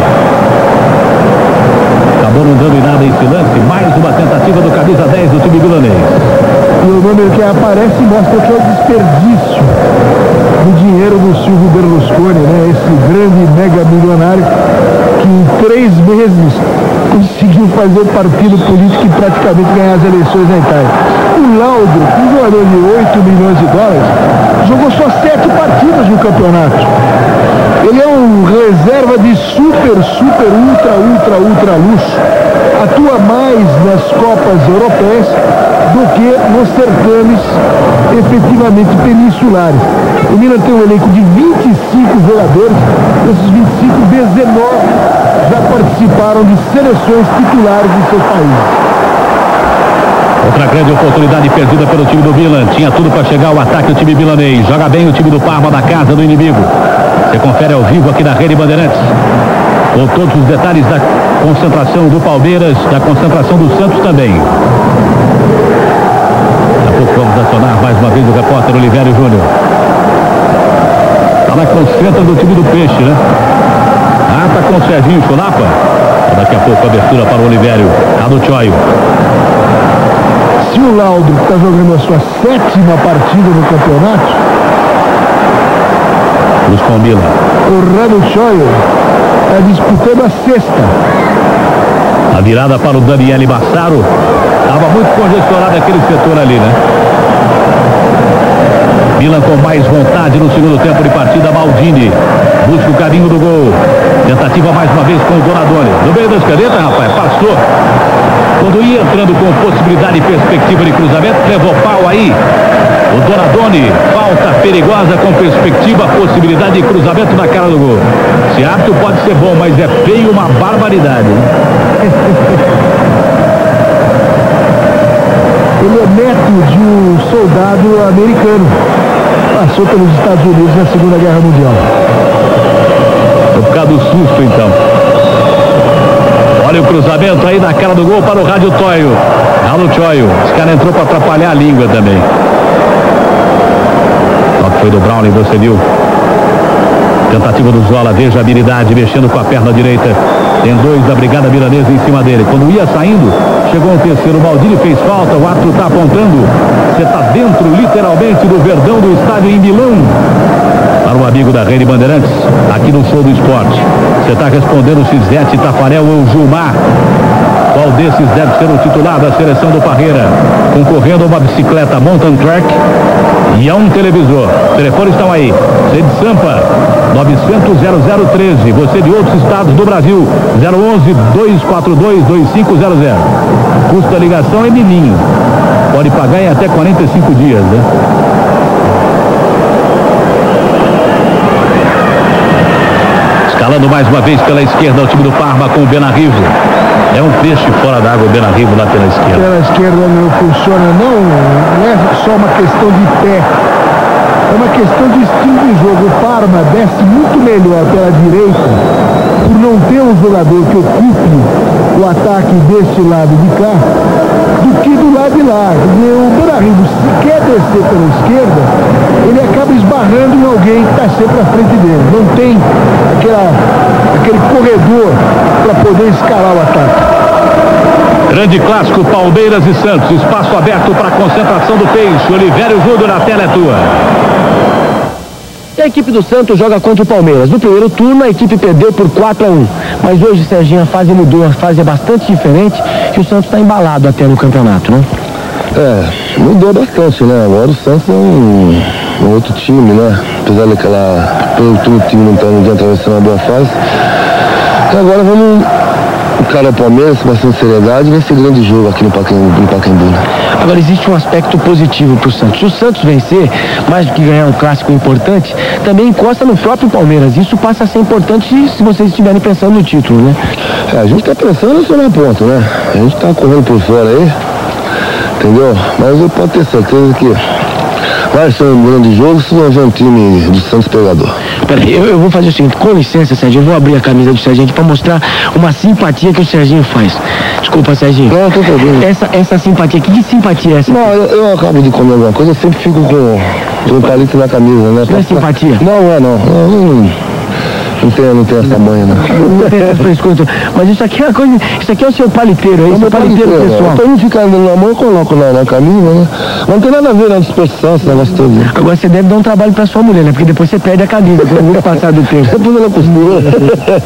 Acabou não dando em nada esse lance. Mais uma tentativa do camisa 10 do time milanês. E o número que aparece mostra que é o desperdício do dinheiro do Silvio Berlusconi, né? Esse grande mega milionário que em 3 meses conseguiu fazer o partido político e praticamente ganhar as eleições na Itália. O Laudo, um jogador de 8 milhões de dólares, jogou só 7 partidas no campeonato. Ele é um reserva de super ultra luxo. Atua mais nas Copas Europeias do que nos certames efetivamente peninsulares. O Milan tem um elenco de 25 jogadores, desses 25, 19 já participaram de seleções titulares de seus países. Outra grande oportunidade perdida pelo time do Milan. Tinha tudo para chegar ao ataque do time milanês. Joga bem o time do Parma na casa do inimigo. Você confere ao vivo aqui na Rede Bandeirantes. Com todos os detalhes da concentração do Palmeiras, da concentração do Santos também. Daqui a pouco vamos acionar mais uma vez o repórter Olivério Júnior. Está na concentra do time do Peixe, né? Ah, tá com o Serginho Chulapa. Daqui a pouco a abertura para o Olivério. Tá no Choio. Se o Laudo está jogando a sua 7ª partida no campeonato, Luz combina. o Rano Choio está disputando a 6ª. A virada para o Daniele Massaro. Estava muito congestionado aquele setor ali, né? Milan com mais vontade no segundo tempo de partida. Maldini busca o caminho do gol. Tentativa mais uma vez com o Donadoni. No meio das canetas, rapaz, passou. Quando ia entrando com possibilidade e perspectiva de cruzamento, levou pau aí. O Donadoni, falta perigosa com perspectiva, possibilidade de cruzamento na cara do gol. Esse árbitro pode ser bom, mas é feio uma barbaridade. Ele é neto de um soldado americano. Passou pelos Estados Unidos na Segunda Guerra Mundial. Foi por causa do susto, então. Olha o cruzamento aí na cara do gol para o Rádio Toio. Rádio Toio. Esse cara entrou para atrapalhar a língua também. Toque foi do Browning, você viu. Tentativa do Zola, veja a habilidade, mexendo com a perna direita. Tem 2 da Brigada Milanesa em cima dele. Quando ia saindo, chegou um terceiro. O Maldini fez falta, o árbitro está apontando. Você está dentro, literalmente, do Verdão do estádio em Milão. Para o amigo da Rede Bandeirantes, aqui no Show do Esporte. Você está respondendo se Zete, Tafarel ou Gilmar. Qual desses deve ser o titular da seleção do Parreira? Concorrendo a uma bicicleta Mountain Track e a um televisor. Os telefones estão aí. Você de Sampa, 900-0013. Você de outros estados do Brasil, 011-242-2500. Custo da ligação é mininho. Pode pagar em até 45 dias, né? Escalando mais uma vez pela esquerda o time do Parma com o Benarrivo. É um peixe fora d'água o Benarrivo lá pela esquerda. Pela esquerda não funciona, não é só uma questão de pé. É uma questão de estilo de jogo. O Parma desce muito melhor pela direita por não ter um jogador que ocupe o ataque deste lado de cá do que do lado de lá. O Benarrivo, se quer descer pela esquerda, ele acaba esbarrando em alguém que está sempre à frente dele. Não tem aquele corredor para poder escalar o ataque. Grande clássico, Palmeiras e Santos. Espaço aberto para a concentração do Peixe. Olivério Júnior, a tela é tua. A equipe do Santos joga contra o Palmeiras. No primeiro turno, a equipe perdeu por 4-1. Mas hoje, Serginho, a fase mudou. A fase é bastante diferente e o Santos está embalado até no campeonato, né? Mudou bastante, né? Agora o Santos é um outro time, né? Apesar pelo time não tá atravessando uma boa fase. E agora vamos encarar o Palmeiras com bastante seriedade nesse grande jogo aqui no Pacaembu, né? Agora existe um aspecto positivo para o Santos. Se o Santos vencer, mais do que ganhar um clássico importante, também encosta no próprio Palmeiras. Isso passa a ser importante se vocês estiverem pensando no título, né? A gente está pensando só na ponta, né? A gente está correndo por fora aí, entendeu? Mas eu posso ter certeza que vai ser um grande jogo se não houver um time do Santos pegador. Peraí, eu vou fazer o seguinte, com licença, Serginho, eu vou abrir a camisa do Serginho aqui para mostrar uma simpatia que o Serginho faz. Desculpa, Serginho. Não, tô sabendo. Essa simpatia, que simpatia é essa? Não, eu acabo de comer alguma coisa, eu sempre fico com um palito na camisa, né? Não é simpatia? Não tem essa manha, não. Não tem essa frescura. Mas isso aqui é uma coisa. Isso aqui é o seu paliteiro, é isso? É o paliteiro pessoal. Pra não ficar na mão, eu coloco na camisa, né? Não tem nada a ver na disposição, esse negócio todo. Né? Agora você deve dar um trabalho pra sua mulher, né? Porque depois você perde a camisa, com o passar do tempo. Você pôs na costura.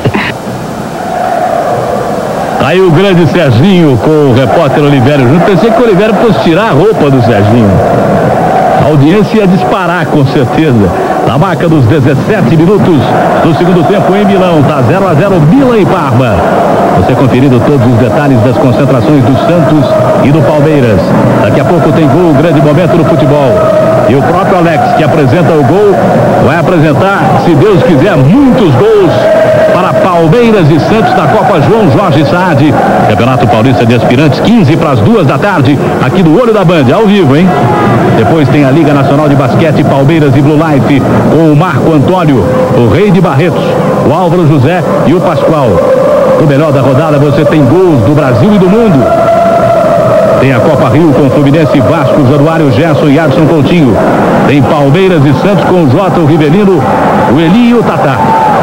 Aí o grande Serginho com o repórter Olivério Júnior. Pensei que o Olivério fosse tirar a roupa do Serginho. A audiência ia disparar, com certeza. Na marca dos 17 minutos do segundo tempo em Milão. Tá 0-0 Milan e Parma. Você conferindo todos os detalhes das concentrações do Santos e do Palmeiras. Daqui a pouco tem gol, grande momento no futebol. E o próprio Alex, que apresenta o gol, vai apresentar, se Deus quiser, muitos gols para Palmeiras e Santos da Copa João Jorge Saad. Campeonato Paulista de Aspirantes, 15 para as 2 da tarde, aqui do Olho da Band, ao vivo, hein? Depois tem a Liga Nacional de Basquete, Palmeiras e Blue Life, com o Marco Antônio, o Rei de Barretos, o Álvaro José e o Pascoal. No melhor da rodada você tem gols do Brasil e do mundo. Tem a Copa Rio com Fluminense, Vasco, Januário, Gerson e Adson Coutinho. Tem Palmeiras e Santos com o Jota, o Rivelino, o Eli e o Tatá.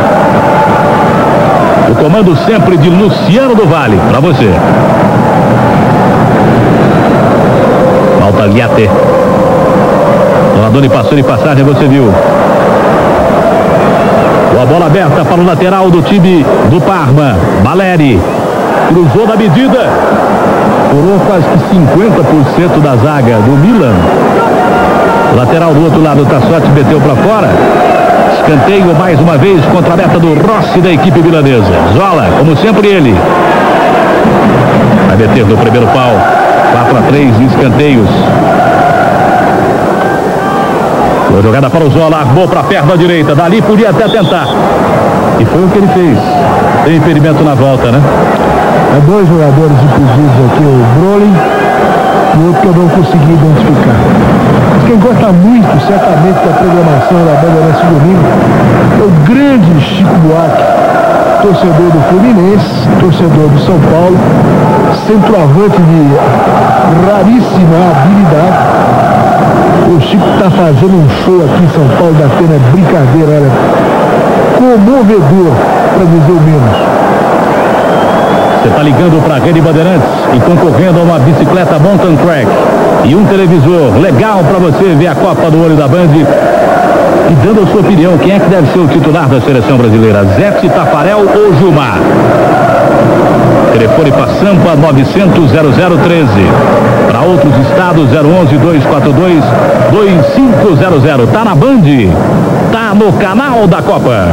O comando sempre de Luciano do Vale, para você. Maltagliate. Donadoni passou de passagem, você viu. A bola aberta para o lateral do time do Parma. Baleri. Cruzou na medida. Furou quase que 50% da zaga do Milan. Lateral do outro lado, Tassotti meteu para fora. Escanteio mais uma vez contra a meta do Rossi da equipe milanesa. Zola, como sempre ele. Vai meter no primeiro pau. 4-3 escanteios. Boa jogada para o Zola, armou para a perna direita. Dali podia até tentar. E foi o que ele fez. Tem impedimento na volta, né? Há dois jogadores impedidos aqui, o Brolin e o outro que eu não consegui identificar. Mas quem gosta muito, certamente, da programação da Bandeirantes domingo é o grande Chico Buarque, torcedor do Fluminense, torcedor do São Paulo, centroavante de raríssima habilidade. O Chico está fazendo um show aqui em São Paulo, da pena brincadeira, olha, comovedor, para dizer o menos. Você está ligando para a Rede Bandeirantes e concorrendo a uma bicicleta Mountain Track e um televisor legal para você ver a Copa do Olho da Band e dando a sua opinião, quem é que deve ser o titular da seleção brasileira, Zete, Tafarel ou Gilmar? Telefone para Sampa 900-0013. Para outros estados 011-242-2500. Tá na Band, tá no canal da Copa.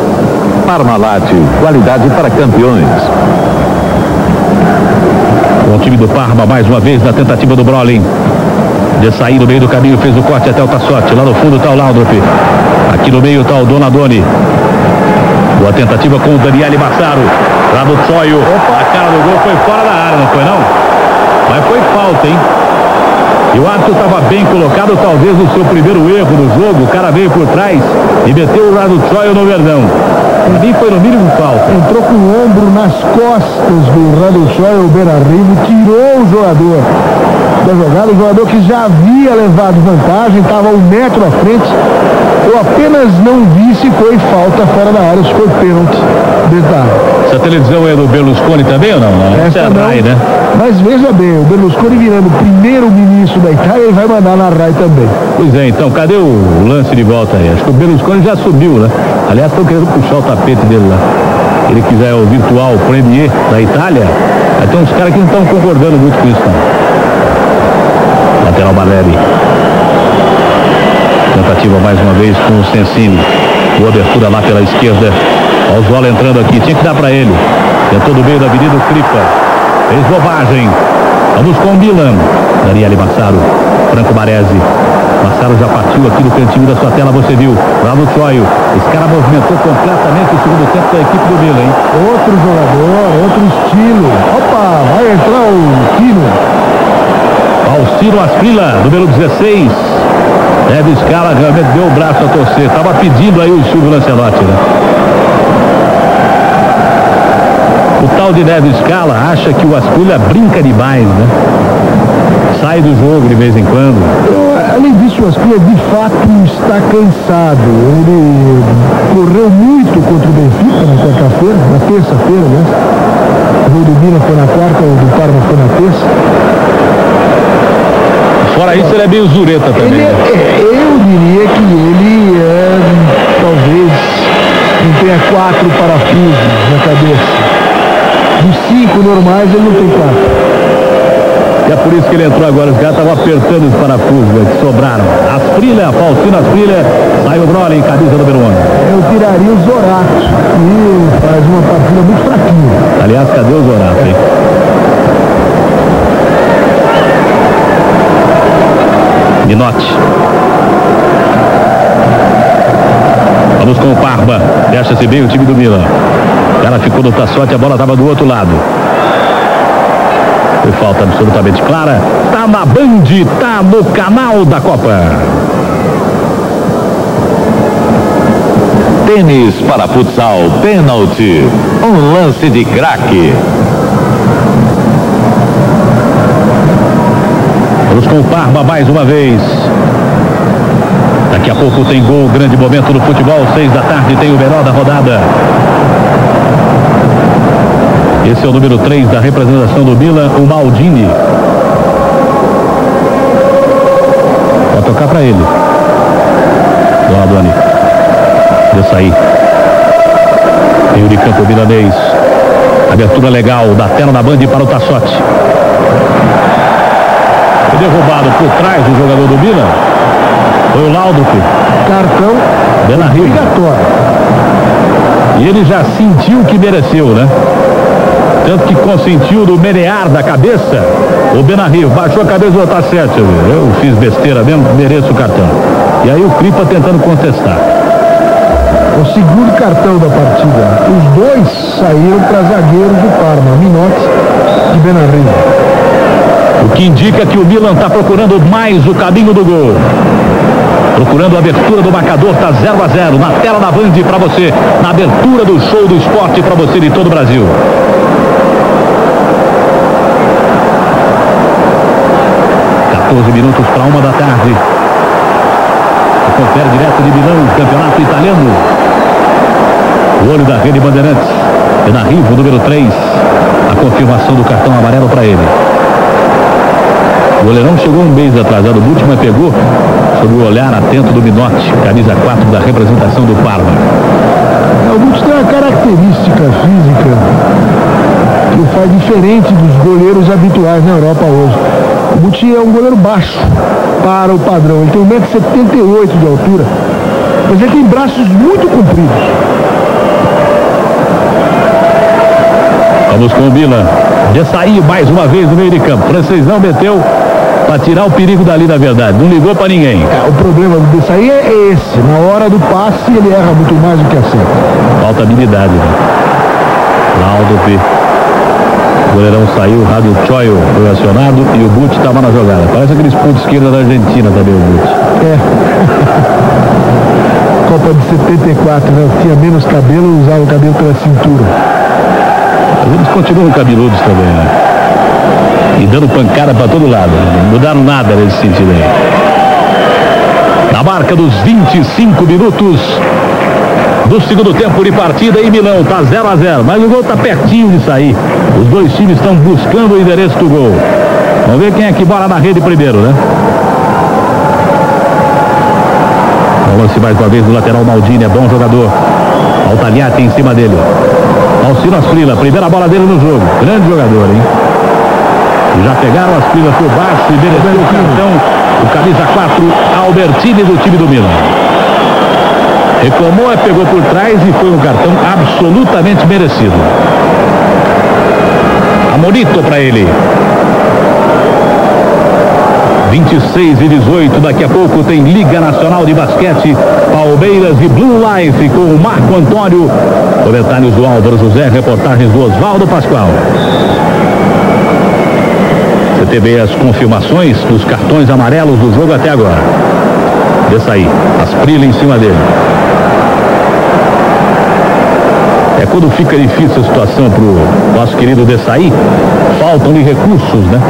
Parmalat, qualidade para campeões. Com o time do Parma mais uma vez na tentativa do Brolin. De sair no meio do caminho, fez o corte até o Tassotti. Lá no fundo está o Laudrup. Aqui no meio está o Donadoni. Boa tentativa com o Daniele Massaro. Lá no Tsoio. A cara do gol foi fora da área, não foi não? Mas foi falta, hein? E o árbitro estava bem colocado, talvez no seu primeiro erro do jogo. O cara veio por trás e meteu o Rado Tsoio no verdão. Pra mim foi no mínimo falta. Entrou com o ombro nas costas do Rado Tsoio, o Benarrivo, tirou o jogador da jogada. O jogador que já havia levado vantagem, estava 1 metro à frente. Eu apenas não vi se foi falta fora da área, se foi pênalti dentro da área. Essa televisão é do Berlusconi também ou não? Essa não, RAI, né? Mas veja bem, o Berlusconi virando o primeiro-ministro da Itália, ele vai mandar na RAI também. Pois é, então, cadê o lance de volta aí? Acho que o Berlusconi já subiu, né? Aliás, estão querendo puxar o tapete dele lá. Ele quiser o virtual premier da Itália, aí tem uns caras que não estão concordando muito com isso, não. Lateral Baleri. Tentativa mais uma vez com o Sensini. Boa abertura lá pela esquerda. Olha o Zola entrando aqui, tinha que dar para ele. Tentou do meio da avenida o Cripa. Fez bobagem. Vamos com o Milan. Daniele Massaro. Franco Baresi. Massaro já partiu aqui no cantinho da sua tela, você viu. Lá no Tsoio. Esse cara movimentou completamente o segundo tempo da equipe do Milan, hein? Outro jogador, outro estilo. Opa, vai entrar o Tino. Alcino Asprilla, número 16. Deve Scala realmente deu o braço a torcer. Estava pedindo aí o Silvio Lancelotti, né? O tal de Neves Scala acha que o Asprilla brinca demais, né? Sai do jogo de vez em quando. Além disso, o Asprilla de fato está cansado. Ele correu muito contra o Benfica na quarta-feira, na terça-feira, né? O gol do Milan foi na quarta, o do Parma foi na terça. Fora isso, ele é meio zureta também. Eu diria que ele talvez não tenha 4 parafusos na cabeça. Dos 5 normais, ele não tem 4. E é por isso que ele entrou agora. Os caras estavam apertando os parafusos, né, que sobraram. Asprilla, Faustino Asprilla, sai o Brolin, camisa número 11. Eu tiraria o Zorato, que faz uma partida muito fraquinha. Aliás, cadê o Zorato, hein? Minotti. Vamos com o Parma. Deixa-se bem o time do Milan. O cara ficou no Tassotti, a bola estava do outro lado. Foi falta absolutamente clara. Tá na Band, tá no canal da Copa. Tênis para futsal, pênalti. Um lance de craque. Vamos com o Parma mais uma vez. Daqui a pouco tem gol, grande momento no futebol. 6 da tarde tem o menor da rodada. Esse é o número 3 da representação do Milan, o Maldini. Vai tocar para ele. Donadoni. Deixa aí. Meio de campo milanês. Abertura legal da tela da Band para o Tassotti. Foi derrubado por trás do jogador do Milan. Foi o Laudrup. Cartão obrigatório. E ele já sentiu que mereceu, né? Tanto que consentiu do menear da cabeça. O Benarrivo baixou a cabeça e tá certo. Eu fiz besteira mesmo, mereço o cartão. E aí o Cripa tentando contestar. O segundo cartão da partida. Os dois saíram para zagueiros do Parma, Minotti e Benarrivo. O que indica que o Milan está procurando mais o caminho do gol. Procurando a abertura do marcador, tá 0-0 na tela da Band para você, na abertura do show do esporte para você de todo o Brasil. Minutos para 1 da tarde. Confere direto de Milão, campeonato italiano. O olho da Rede Bandeirantes. Benarrivo, número 3. A confirmação do cartão amarelo para ele. O goleirão chegou um mês atrasado. O último pegou sob o olhar atento do Minotti, camisa 4 da representação do Parma. O Guti tem uma característica física que o faz diferente dos goleiros habituais na Europa hoje. O Guti é um goleiro baixo para o padrão. Ele tem 1,78 m de altura, mas ele tem braços muito compridos. Vamos com o Milan. Dessaí mais uma vez no meio de campo. Francesão meteu para tirar o perigo dali, na verdade. Não ligou para ninguém. O problema desse aí é esse. Na hora do passe ele erra muito mais do que acerta. Falta habilidade, né? Laudo P. O goleirão saiu, o Rádio Choio foi acionado e o Butch estava na jogada. Parece aqueles pontos esquerda da Argentina também, o Butch. Copa de 74, né? Tinha menos cabelo, usava o cabelo pela cintura. Eles continuam cabeludos também, né? E dando pancada para todo lado. Não mudaram nada nesse sentido aí. Na marca dos 25 minutos do segundo tempo de partida em Milão, tá 0-0, mas o gol tá pertinho de sair. Os dois times estão buscando o endereço do gol. Vamos ver quem é que bola na rede primeiro, né? O lance mais uma vez do lateral Maldini, é bom jogador. Altagliati em cima dele. Alcino Asprilla, primeira bola dele no jogo. Grande jogador, hein? Já pegaram as Asprilla por baixo e mereceu o cartão. O camisa 4, Albertini, do time do Milan. Reclamou, pegou por trás e foi um cartão absolutamente merecido. Amonito para ele. 26-18, daqui a pouco tem Liga Nacional de Basquete, Palmeiras e Blue Life com o Marco Antônio. Comentários do Álvaro José, reportagens do Oswaldo Pascoal. Você teve as confirmações dos cartões amarelos do jogo até agora. Dessaí, Asprilla em cima dele. É quando fica difícil a situação pro nosso querido Dessaí, faltam-lhe recursos, né?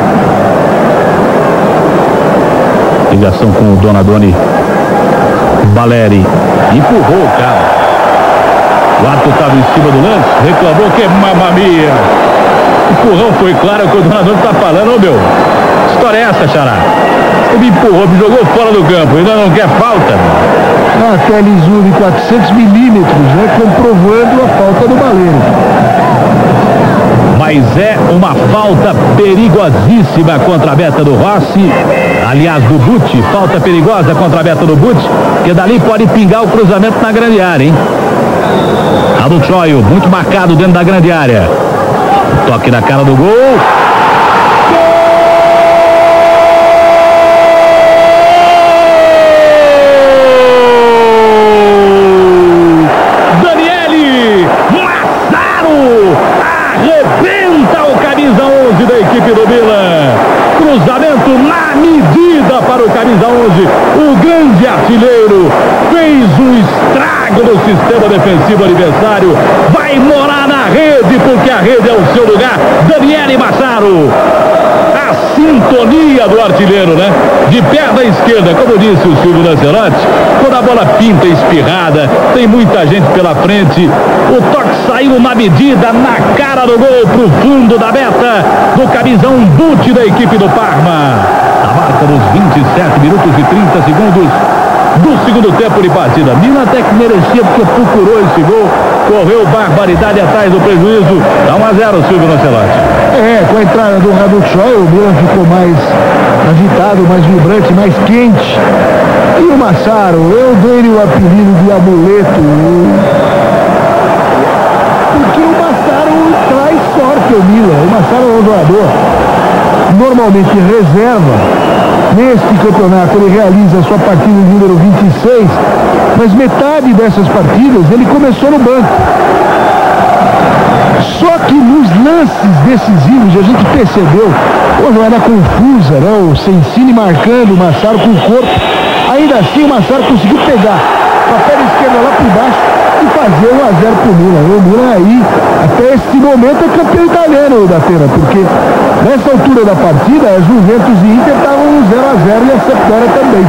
Ligação com o Donadoni. Valeri empurrou o cara. O árbitro estava em cima do lance, reclamou que é mamamia. O empurrão foi claro, que o Donadoni está falando. Ô meu, que história é essa, Xará? Você me empurrou, me jogou fora do campo, ainda não quer falta? A televisão de 400 milímetros, né, comprovando a falta do Valeri. Mas é uma falta perigosíssima contra a meta do Rossi. Aliás, do Butch, falta perigosa contra a meta do Butch, que dali pode pingar o cruzamento na grande área, hein? A do Choio, muito marcado dentro da grande área. Toque na cara do gol. Daniele Massaro arrebenta o camisa 11 da equipe do Milan. Cruzamento na medida para o camisa 11. O grande artilheiro fez um estrago no sistema defensivo adversário. Vai morar na rede, porque a rede é o seu lugar. Daniele Massaro. A sintonia do artilheiro, né? De perna esquerda, como disse o Silvio Lancelotti, quando a bola pinta espirrada, tem muita gente pela frente. O toque saiu na medida, na cara do gol, pro fundo da meta do camisão Butch da equipe do Parma. A marca dos 27 minutos e 30 segundos do segundo tempo de partida. Milan até que merecia, porque procurou esse gol, correu barbaridade atrás do prejuízo. Dá 1-0, Silvio Lancelotti. Com a entrada do Rádio Choio, o Milan ficou mais agitado, mais vibrante, mais quente. E o Massaro, eu dei-lhe o apelido de amuleto, porque o Massaro traz sorte ao Milan. O Massaro é um jogador normalmente reserva. Neste campeonato ele realiza a sua partida número 26, mas metade dessas partidas ele começou no banco. Só que nos lances decisivos a gente percebeu, uma jogada confusa, né? O Sensini marcando o Massaro com o corpo. Ainda assim o Massaro conseguiu pegar com a perna esquerda lá por baixo e fazer 1-0 pro Milan. O Milan aí, até esse momento, é campeão italiano da Atena, porque nessa altura da partida, a Juventus e Inter estavam no 0-0 e a Sampdoria também.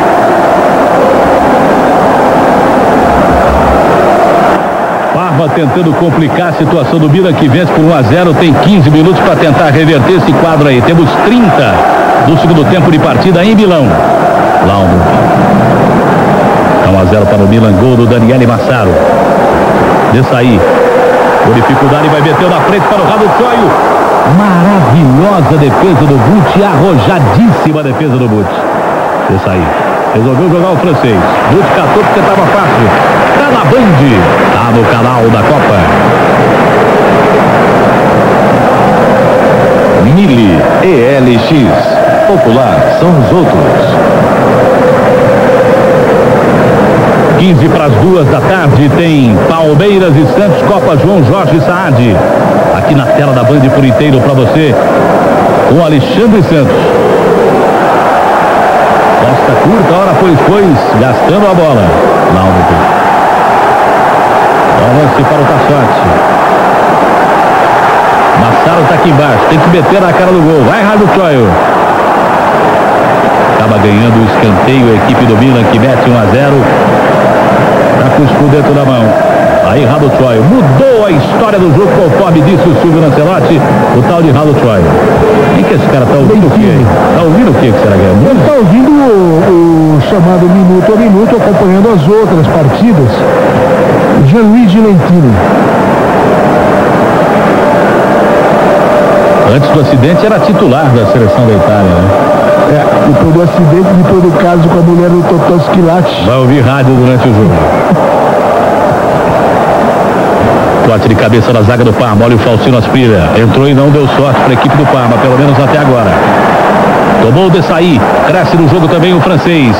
Parma tentando complicar a situação do Milan, que vence por 1-0, tem 15 minutos para tentar reverter esse quadro aí. Temos 30 do segundo tempo de partida em Milão. Laudo. 1-0 para o Milan, gol do Daniele Massaro. Dessaí. Com dificuldade, vai meter na frente para o Rádio Choio. Maravilhosa defesa do Butch, arrojadíssima defesa do Butch. Dessaí. Resolveu jogar o francês. Butch catou porque estava fácil. Tá na Band. Tá no canal da Copa. Mili ELX. Popular são os outros. 15 para as 2 da tarde tem Palmeiras e Santos, Copa João Jorge Saad. Aqui na tela da Band por inteiro para você, com Alexandre Santos. Costa curta, hora pois, gastando a bola. Náutico. Avance para o Tassotti. Massaro está aqui embaixo, tem que meter na cara do gol. Vai, Rádio Choio. Acaba ganhando o escanteio a equipe do Milan, que mete 1-0. Tá com o escudeto na mão. Aí Rádio Choio mudou a história do jogo, conforme disse o Silvio Lancelotti, o tal de Rádio Choio. Quem que esse cara tá ouvindo o quê? Tá ouvindo o quê que será que é? Ele tá ouvindo o chamado minuto a minuto, acompanhando as outras partidas. Gianluigi Lentini. Antes do acidente era titular da seleção da Itália, né? Depois do acidente, depois do caso com a mulher do Totó Schilacci. Vai ouvir rádio durante o jogo. Tote de cabeça na zaga do Parma. Olha o Faustino Asprilha. Entrou e não deu sorte para a equipe do Parma, pelo menos até agora. Tomou o Desailly. Cresce no jogo também o francês.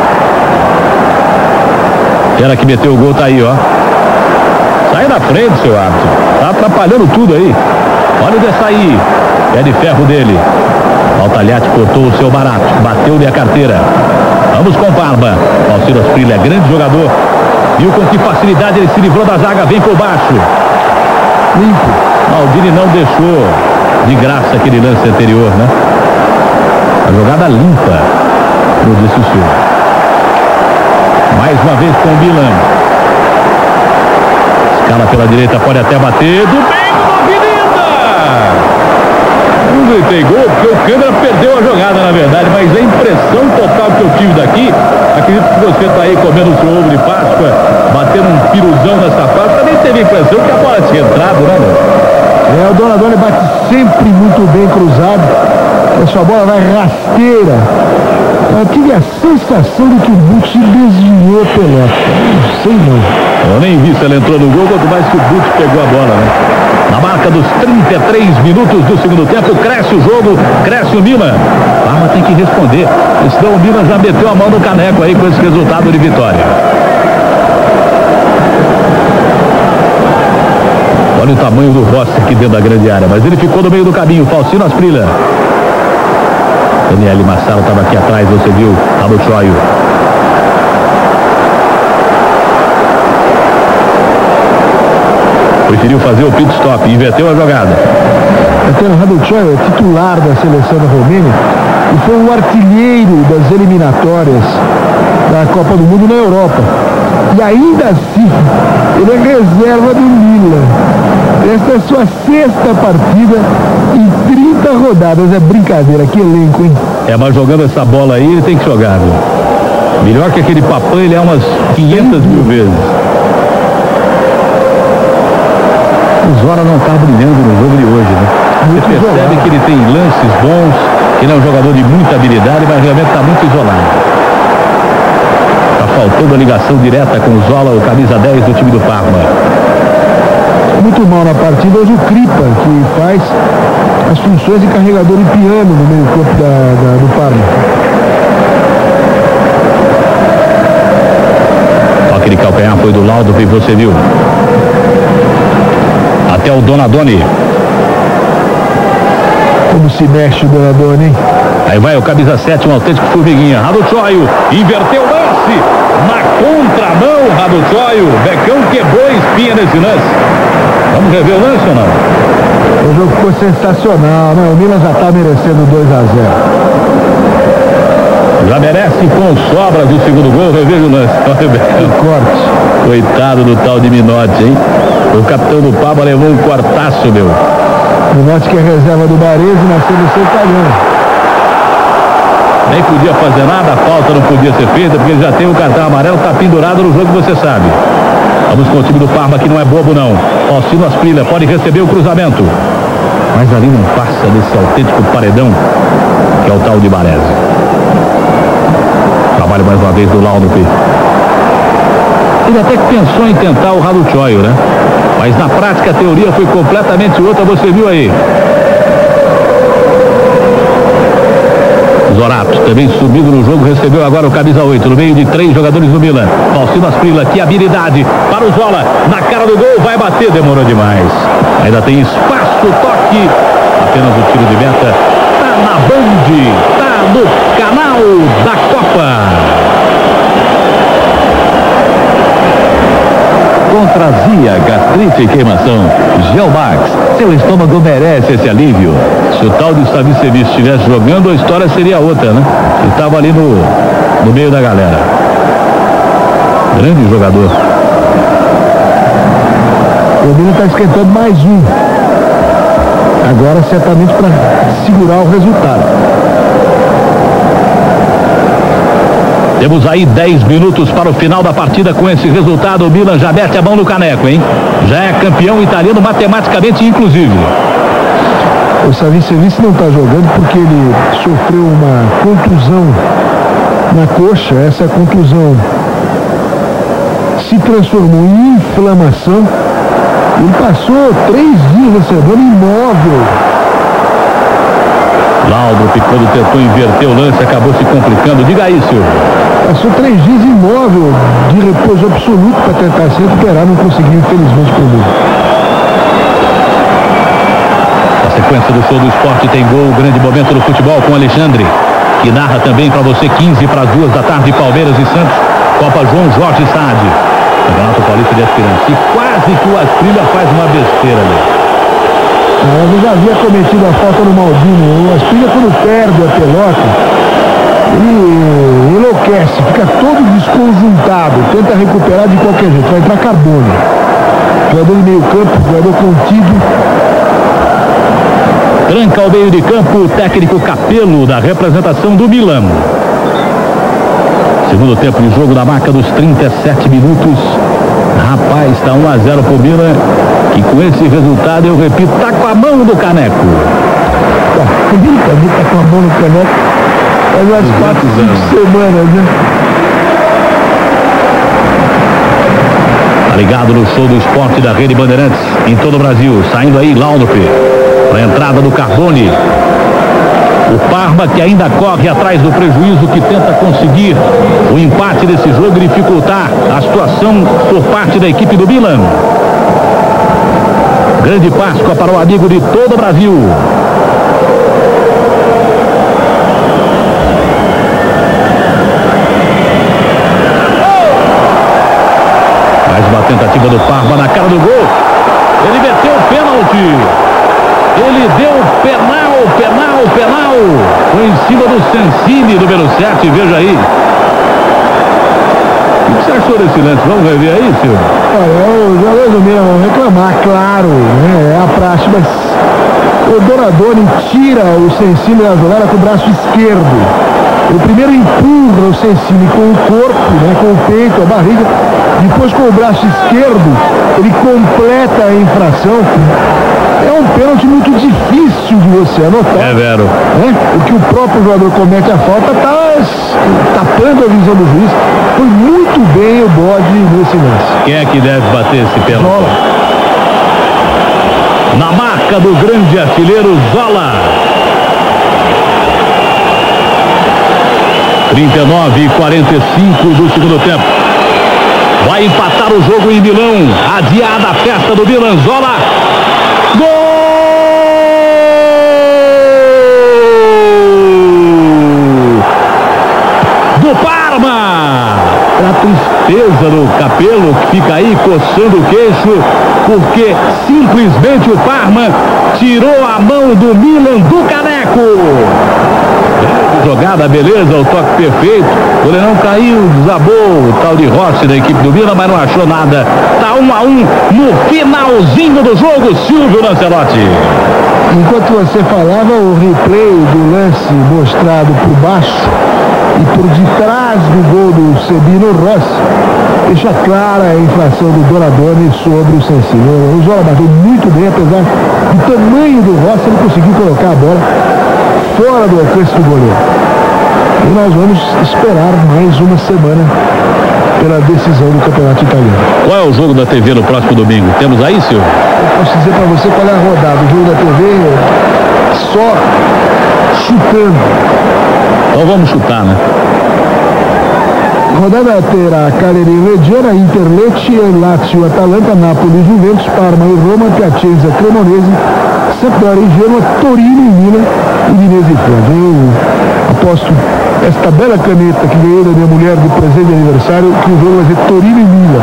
Era que meteu o gol, tá aí, ó. Sai da frente, seu árbitro. Tá atrapalhando tudo aí. Olha o Desailly. Pé de ferro dele. Altalhate cortou o seu barato. Bateu-lhe a carteira. Vamos com Parma. Faustino Asprilha é grande jogador. Viu com que facilidade ele se livrou da zaga. Vem por baixo. Limpo. Maldini não deixou de graça aquele lance anterior, né? A jogada limpa, como disse o Silvio. Mais uma vez com o Milan. Escala pela direita, pode até bater. Do meio, Avenida! Não gritei gol, porque o câmera perdeu a jogada, na verdade, mas a impressão total que eu tive daqui, acredito que você está aí comendo o seu ovo de Páscoa, batendo um piruzão nessa Páscoa, também teve a impressão que a bola tinha entrado, né, meu? O Donadoni bate sempre muito bem cruzado. Essa bola vai rasteira. Eu tive a sensação de que o Butch desviou a pelota. Não sei não. Eu nem vi se ela entrou no gol, quanto mais que o Butch pegou a bola, né? Na marca dos 33 minutos do segundo tempo, cresce o jogo, cresce o Milan. Parma tem que responder, senão o Milan já meteu a mão no caneco aí com esse resultado de vitória. Olha o tamanho do Rossi aqui dentro da grande área, mas ele ficou no meio do caminho. Faustino Asprilha. Daniele Massaro estava aqui atrás, você viu? Rádio Choio. Preferiu fazer o pit stop, inverteu a jogada. O Rádio Choio é titular da seleção da Romênia e foi o artilheiro das eliminatórias da Copa do Mundo na Europa. E ainda assim, ele é reserva do Milan. Esta é a sua 6ª partida em 30 rodadas. É brincadeira, que elenco, hein? Mas jogando essa bola aí, ele tem que jogar, viu? Melhor que aquele Papão, ele é umas 500 mil vezes. O Zora não está brilhando no jogo de hoje, né? Você percebe que ele tem lances bons, ele é um jogador de muita habilidade, mas realmente está muito isolado. Está faltando a ligação direta com o Zola, o camisa 10 do time do Parma. Muito mal na partida hoje o Kripa, que faz as funções de carregador de piano no meio campo do Parma. Aquele calcanhar foi do Laudo e você viu. Até o Donadoni. Como se mexe o Donadoni, hein? Aí vai o camisa 7, um autêntico formiguinha. Rádio Choio, inverteu o lance. Na contramão, Rádio Choio. Becão quebrou a espinha nesse lance. Vamos rever o lance ou não? O jogo ficou sensacional, né? O Milan já está merecendo 2-0. Já merece com sobras do segundo gol. Reveja o lance. Olha o Becão. Corte. Coitado do tal de Minotti, hein? O capitão do Parma levou um quartaço, meu. Minotti, que é reserva do Baresi na seleção italiana. Nem podia fazer nada, a falta não podia ser feita, porque ele já tem o cartão amarelo, está pendurado no jogo, você sabe. Vamos com o time do Parma, que não é bobo, não. Faustino Asprilha pode receber o cruzamento. Mas ali não passa desse autêntico paredão, que é o tal de Baresi. Trabalho mais uma vez do Laudo. Ele até que pensou em tentar o Rádio Choio, né? Mas na prática a teoria foi completamente outra, você viu aí. Zorato, também subindo no jogo, recebeu agora o camisa 8, no meio de 3 jogadores do Milan. Faustino Asprilla, que habilidade para o Zola, na cara do gol, vai bater, demorou demais. Ainda tem espaço, toque, apenas o tiro de meta. Tá na Band, tá no canal da Copa. Contra azia, gastrite e queimação, Gelmax, seu estômago merece esse alívio. Se o tal de Savicevic estivesse jogando, a história seria outra, né? Ele estava ali no meio da galera. Grande jogador. O Milan está esquentando mais um. Agora certamente para segurar o resultado. Temos aí 10 minutos para o final da partida. Com esse resultado, o Milan já mete a mão no caneco, hein? Já é campeão italiano matematicamente, inclusive. O Savicevic não está jogando porque ele sofreu uma contusão na coxa. Essa contusão se transformou em inflamação. Ele passou 3 dias na semana imóvel. Laudrup, quando tentou inverter o lance, acabou se complicando. Diga aí, Silvio. Passou 3 dias imóvel, de repouso absoluto para tentar se recuperar, não conseguiu, infelizmente, por mim. Na sequência do show do esporte tem gol, grande momento do futebol com Alexandre, que narra também para você 15 para as 2 da tarde, Palmeiras e Santos, Copa João Jorge Saad. Campeonato Paulista de Aspirantes. E quase que o Asprilla faz uma besteira ali. Eu já havia cometido a falta no Maldini. O Asprilla, quando perde a pelota, ele enlouquece, fica todo desconjuntado, tenta recuperar de qualquer jeito. Vai entrar Carbone, jogador de meio campo, jogador contido. Tranca ao meio de campo o técnico Capello, da representação do Milan. Segundo tempo de jogo, na marca dos 37 minutos. Rapaz, está 1-0 pro Milan, que com esse resultado, eu repito, tá com a mão no caneco. Tá com a mão no caneco. Faz umas 4, 5 semanas, né? Tá ligado no show do esporte da Rede Bandeirantes, em todo o Brasil. Saindo aí, Laudrup, para a entrada do Carbone. O Parma, que ainda corre atrás do prejuízo, que tenta conseguir o empate desse jogo e dificultar a situação por parte da equipe do Milan. Grande Páscoa para o amigo de todo o Brasil. Mais uma tentativa do Parma na cara do gol. Ele meteu o pênalti. Ele deu penal. Foi em cima do Sensini, número 7, veja aí. O que você achou desse lance? Vamos rever aí, Silvio? Os jogadores do Milan vão reclamar, claro, né? É a praxe, mas o Donadoni tira o Sensini da jogada com o braço esquerdo. Ele primeiro empurra o Sensini com o corpo, né? Com o peito, a barriga. Depois, com o braço esquerdo, ele completa a infração. É um pênalti muito difícil de você anotar. É vero. Né? Porque o próprio jogador comete a falta, tá tapando a visão do juiz. Foi muito bem o bode nesse lance. Quem é que deve bater esse pênalti? Zola. Na marca do grande artilheiro Zola. 39:45 do segundo tempo. Vai empatar o jogo em Milão. Adiada a festa do Milan. Zola. Gol do Parma. A tristeza do Capello, que fica aí coçando o queixo, porque simplesmente o Parma tirou a mão do Milan do caneco. Jogada, beleza, o toque perfeito. O goleirão caiu, desabou o tal de Rossi da equipe do Milan, mas não achou nada. Tá 1-1 no finalzinho do jogo, Silvio Lancelotti. Enquanto você falava, o replay do lance mostrado por baixo e por detrás do gol do Sebino Rossi deixa clara a inflação do Donadoni sobre o Sensini. O Zola bateu muito bem, apesar do tamanho do Rossi, ele conseguiu colocar a bola fora do alcance do goleiro. E nós vamos esperar mais uma semana pela decisão do Campeonato Italiano. Qual é o jogo da TV no próximo domingo? Temos aí, Silvio? Eu posso dizer para você qual é a rodada. O jogo da TV só chutando. Então vamos chutar, né? Rodada terá Cagliari e Reggiana, Inter, Lecce, Lazio, Atalanta, Napoli, Juventus, Parma e Roma, Piacenza, Cremonese, Sampdoria e Genoa, Torino e Milan, Udinese e Foggia. Eu aposto esta bela caneta que ganhei da minha mulher de presente de aniversário, que o jogo vai ser Torino e Milan.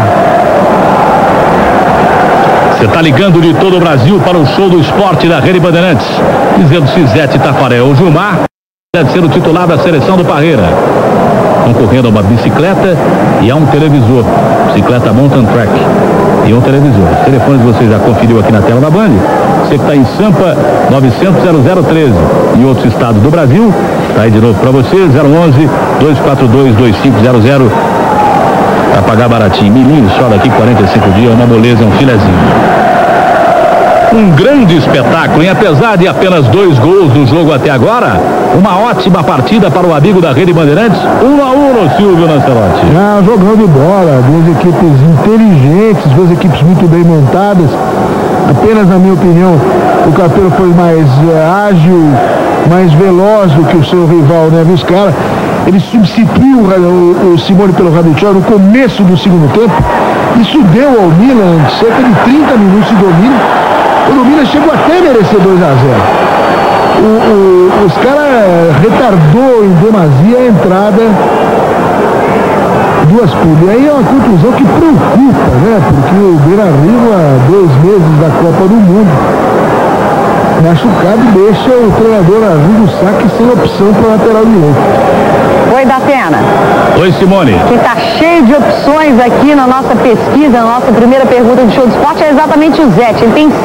Você está ligando de todo o Brasil para o show do esporte da Rede Bandeirantes, dizendo se Zete Tafarel ou Gilmar deve ser o titular da seleção do Parreira. Concorrendo a uma bicicleta e a um televisor, bicicleta mountain track e um televisor. Os telefones você já conferiu aqui na tela da Band. Você que está em Sampa, 900-0013. Em outros estados do Brasil, está aí de novo para você, 011-242-2500. Para pagar baratinho, milhinho só daqui 45 dias, uma moleza, um filezinho. Um grande espetáculo, e apesar de apenas 2 gols no jogo até agora, uma ótima partida para o amigo da Rede Bandeirantes, 1-1, Silvio Lancelotti. Jogando de bola, duas equipes inteligentes, duas equipes muito bem montadas. Apenas, na minha opinião, o Capello foi mais ágil, mais veloz do que o seu rival, né? Os caras, ele substituiu o Simone pelo Radicchio no começo do segundo tempo. Isso deu ao Milan cerca de 30 minutos de domínio. O Milan chegou até a merecer 2-0. Os caras retardou em demasia a entrada do Ascoli. E aí é uma conclusão que preocupa, né? Porque o Beira-Rio, há 2 meses da Copa do Mundo, machucado, deixa o treinador Arrigo Sacchi sem opção para lateral direito. Oi, Datena. Oi, Simone. Que está cheio de opções aqui na nossa pesquisa, na nossa primeira pergunta do show do esporte, é exatamente o Zete. Ele tem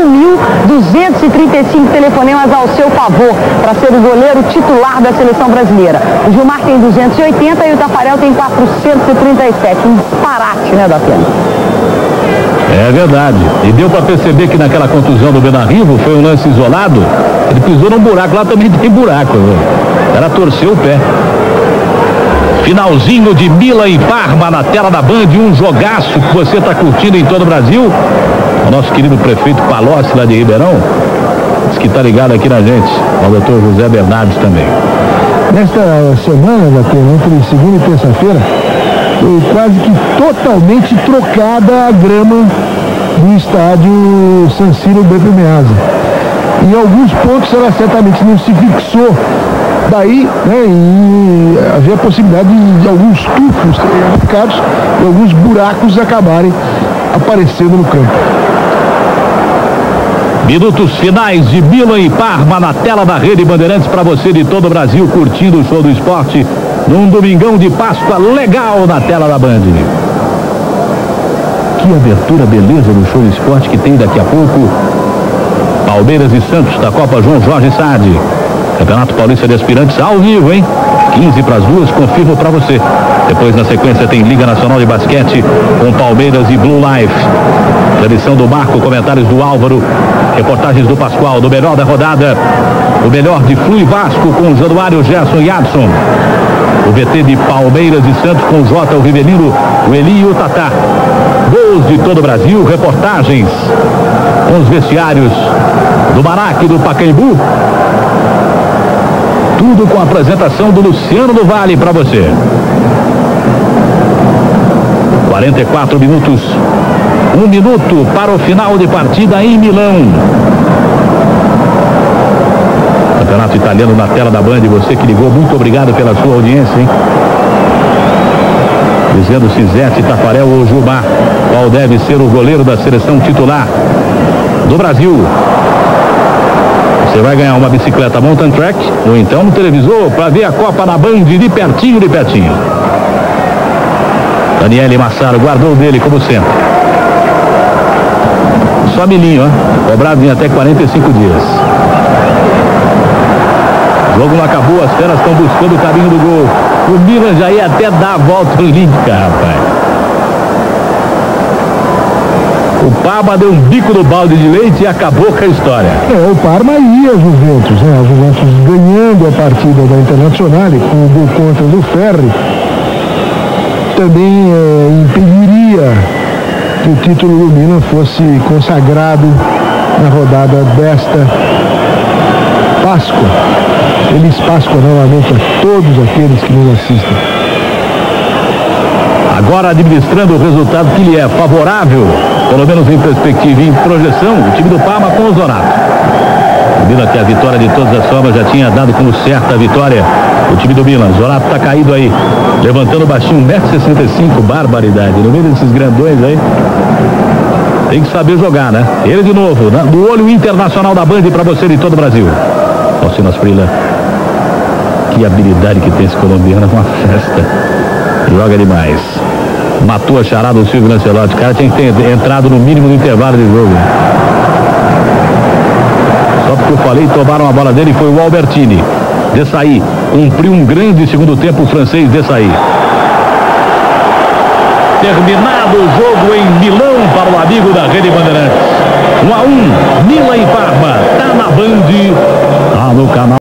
5.235 telefonemas ao seu favor para ser o goleiro titular da seleção brasileira. O Gilmar tem 280 e o Tafarel tem 437. Um disparate, né, Datena? É verdade. E deu para perceber que naquela contusão do Beira-Rio foi um lance isolado. Ele pisou num buraco, lá também tem buraco. Viu? Ela torceu o pé. Finalzinho de Milan e Parma na tela da Band, um jogaço que você está curtindo em todo o Brasil. O nosso querido prefeito Palocci lá de Ribeirão diz que está ligado aqui na gente. O doutor José Bernardes também. Nesta semana, entre segunda e terça-feira, foi quase que totalmente trocada a grama do estádio San Siro Beppe Meazza. Em alguns pontos ela certamente não se fixou. Daí, né, e havia a possibilidade de alguns tufos ficados e alguns buracos acabarem aparecendo no campo. Minutos finais de Milan e Parma na tela da Rede Bandeirantes para você de todo o Brasil curtindo o show do esporte num domingão de Páscoa legal na tela da Band. Que abertura, beleza do show do esporte que tem daqui a pouco. Palmeiras e Santos da Copa João Jorge Saad. Campeonato Paulista de Aspirantes ao vivo, hein? 15:50, confirmo para você. Depois, na sequência, tem Liga Nacional de Basquete com Palmeiras e Blue Life. Edição do Marco, comentários do Álvaro, reportagens do Pascoal, do melhor da rodada, o melhor de Flu e Vasco com o Januário, Gerson e Adson. O VT de Palmeiras e Santos com o Jota, o Rivelino, o Eli e o Tatá. Gols de todo o Brasil, reportagens com os vestiários do Maraca e do Pacaembu. Tudo com a apresentação do Luciano do Vale para você. 44 minutos. 1 minuto para o final de partida em Milão. Campeonato italiano na tela da Band. Você que ligou, muito obrigado pela sua audiência, hein? Dizendo se Zete, Tafarel ou Gilmar, qual deve ser o goleiro da seleção titular do Brasil. Você vai ganhar uma bicicleta mountain track ou então um televisor para ver a Copa na Band de pertinho, de pertinho. Daniele Massaro guardou dele como sempre. Só milhinho, ó. Cobrado em até 45 dias. O jogo não acabou, as feras estão buscando o caminho do gol. O Milan já ia até dar a volta olímpica, rapaz. O Parma deu um bico no balde de leite e acabou com a história. O Parma e a Juventus, né? A Juventus ganhando a partida da Internacional com o gol contra do Ferri, também impediria que o título do Milan fosse consagrado na rodada desta Páscoa. Feliz Páscoa novamente a todos aqueles que nos assistem. Agora administrando o resultado que lhe é favorável, pelo menos em perspectiva e em projeção, o time do Parma com o Zorato. Milan, que a vitória de todas as formas já tinha dado como certa a vitória. O time do Milan, Zorato tá caído aí, levantando baixinho, 1,65 m, barbaridade. No meio desses grandões aí, tem que saber jogar, né? Ele de novo, né? Do olho internacional da Band para você de todo o Brasil. Alcino Asprilla, que habilidade que tem esse colombiano, é uma festa. Joga demais. Matou a charada do Silvio Lancelotti. O cara tinha que ter entrado no mínimo no intervalo de jogo. Só porque eu falei, tomaram a bola dele e foi o Albertini. Desailly cumpriu um grande segundo tempo o francês Desailly. Terminado o jogo em Milão para o amigo da Rede Bandeirantes. 1-1, Milan e Parma. Tá na Band, tá no canal.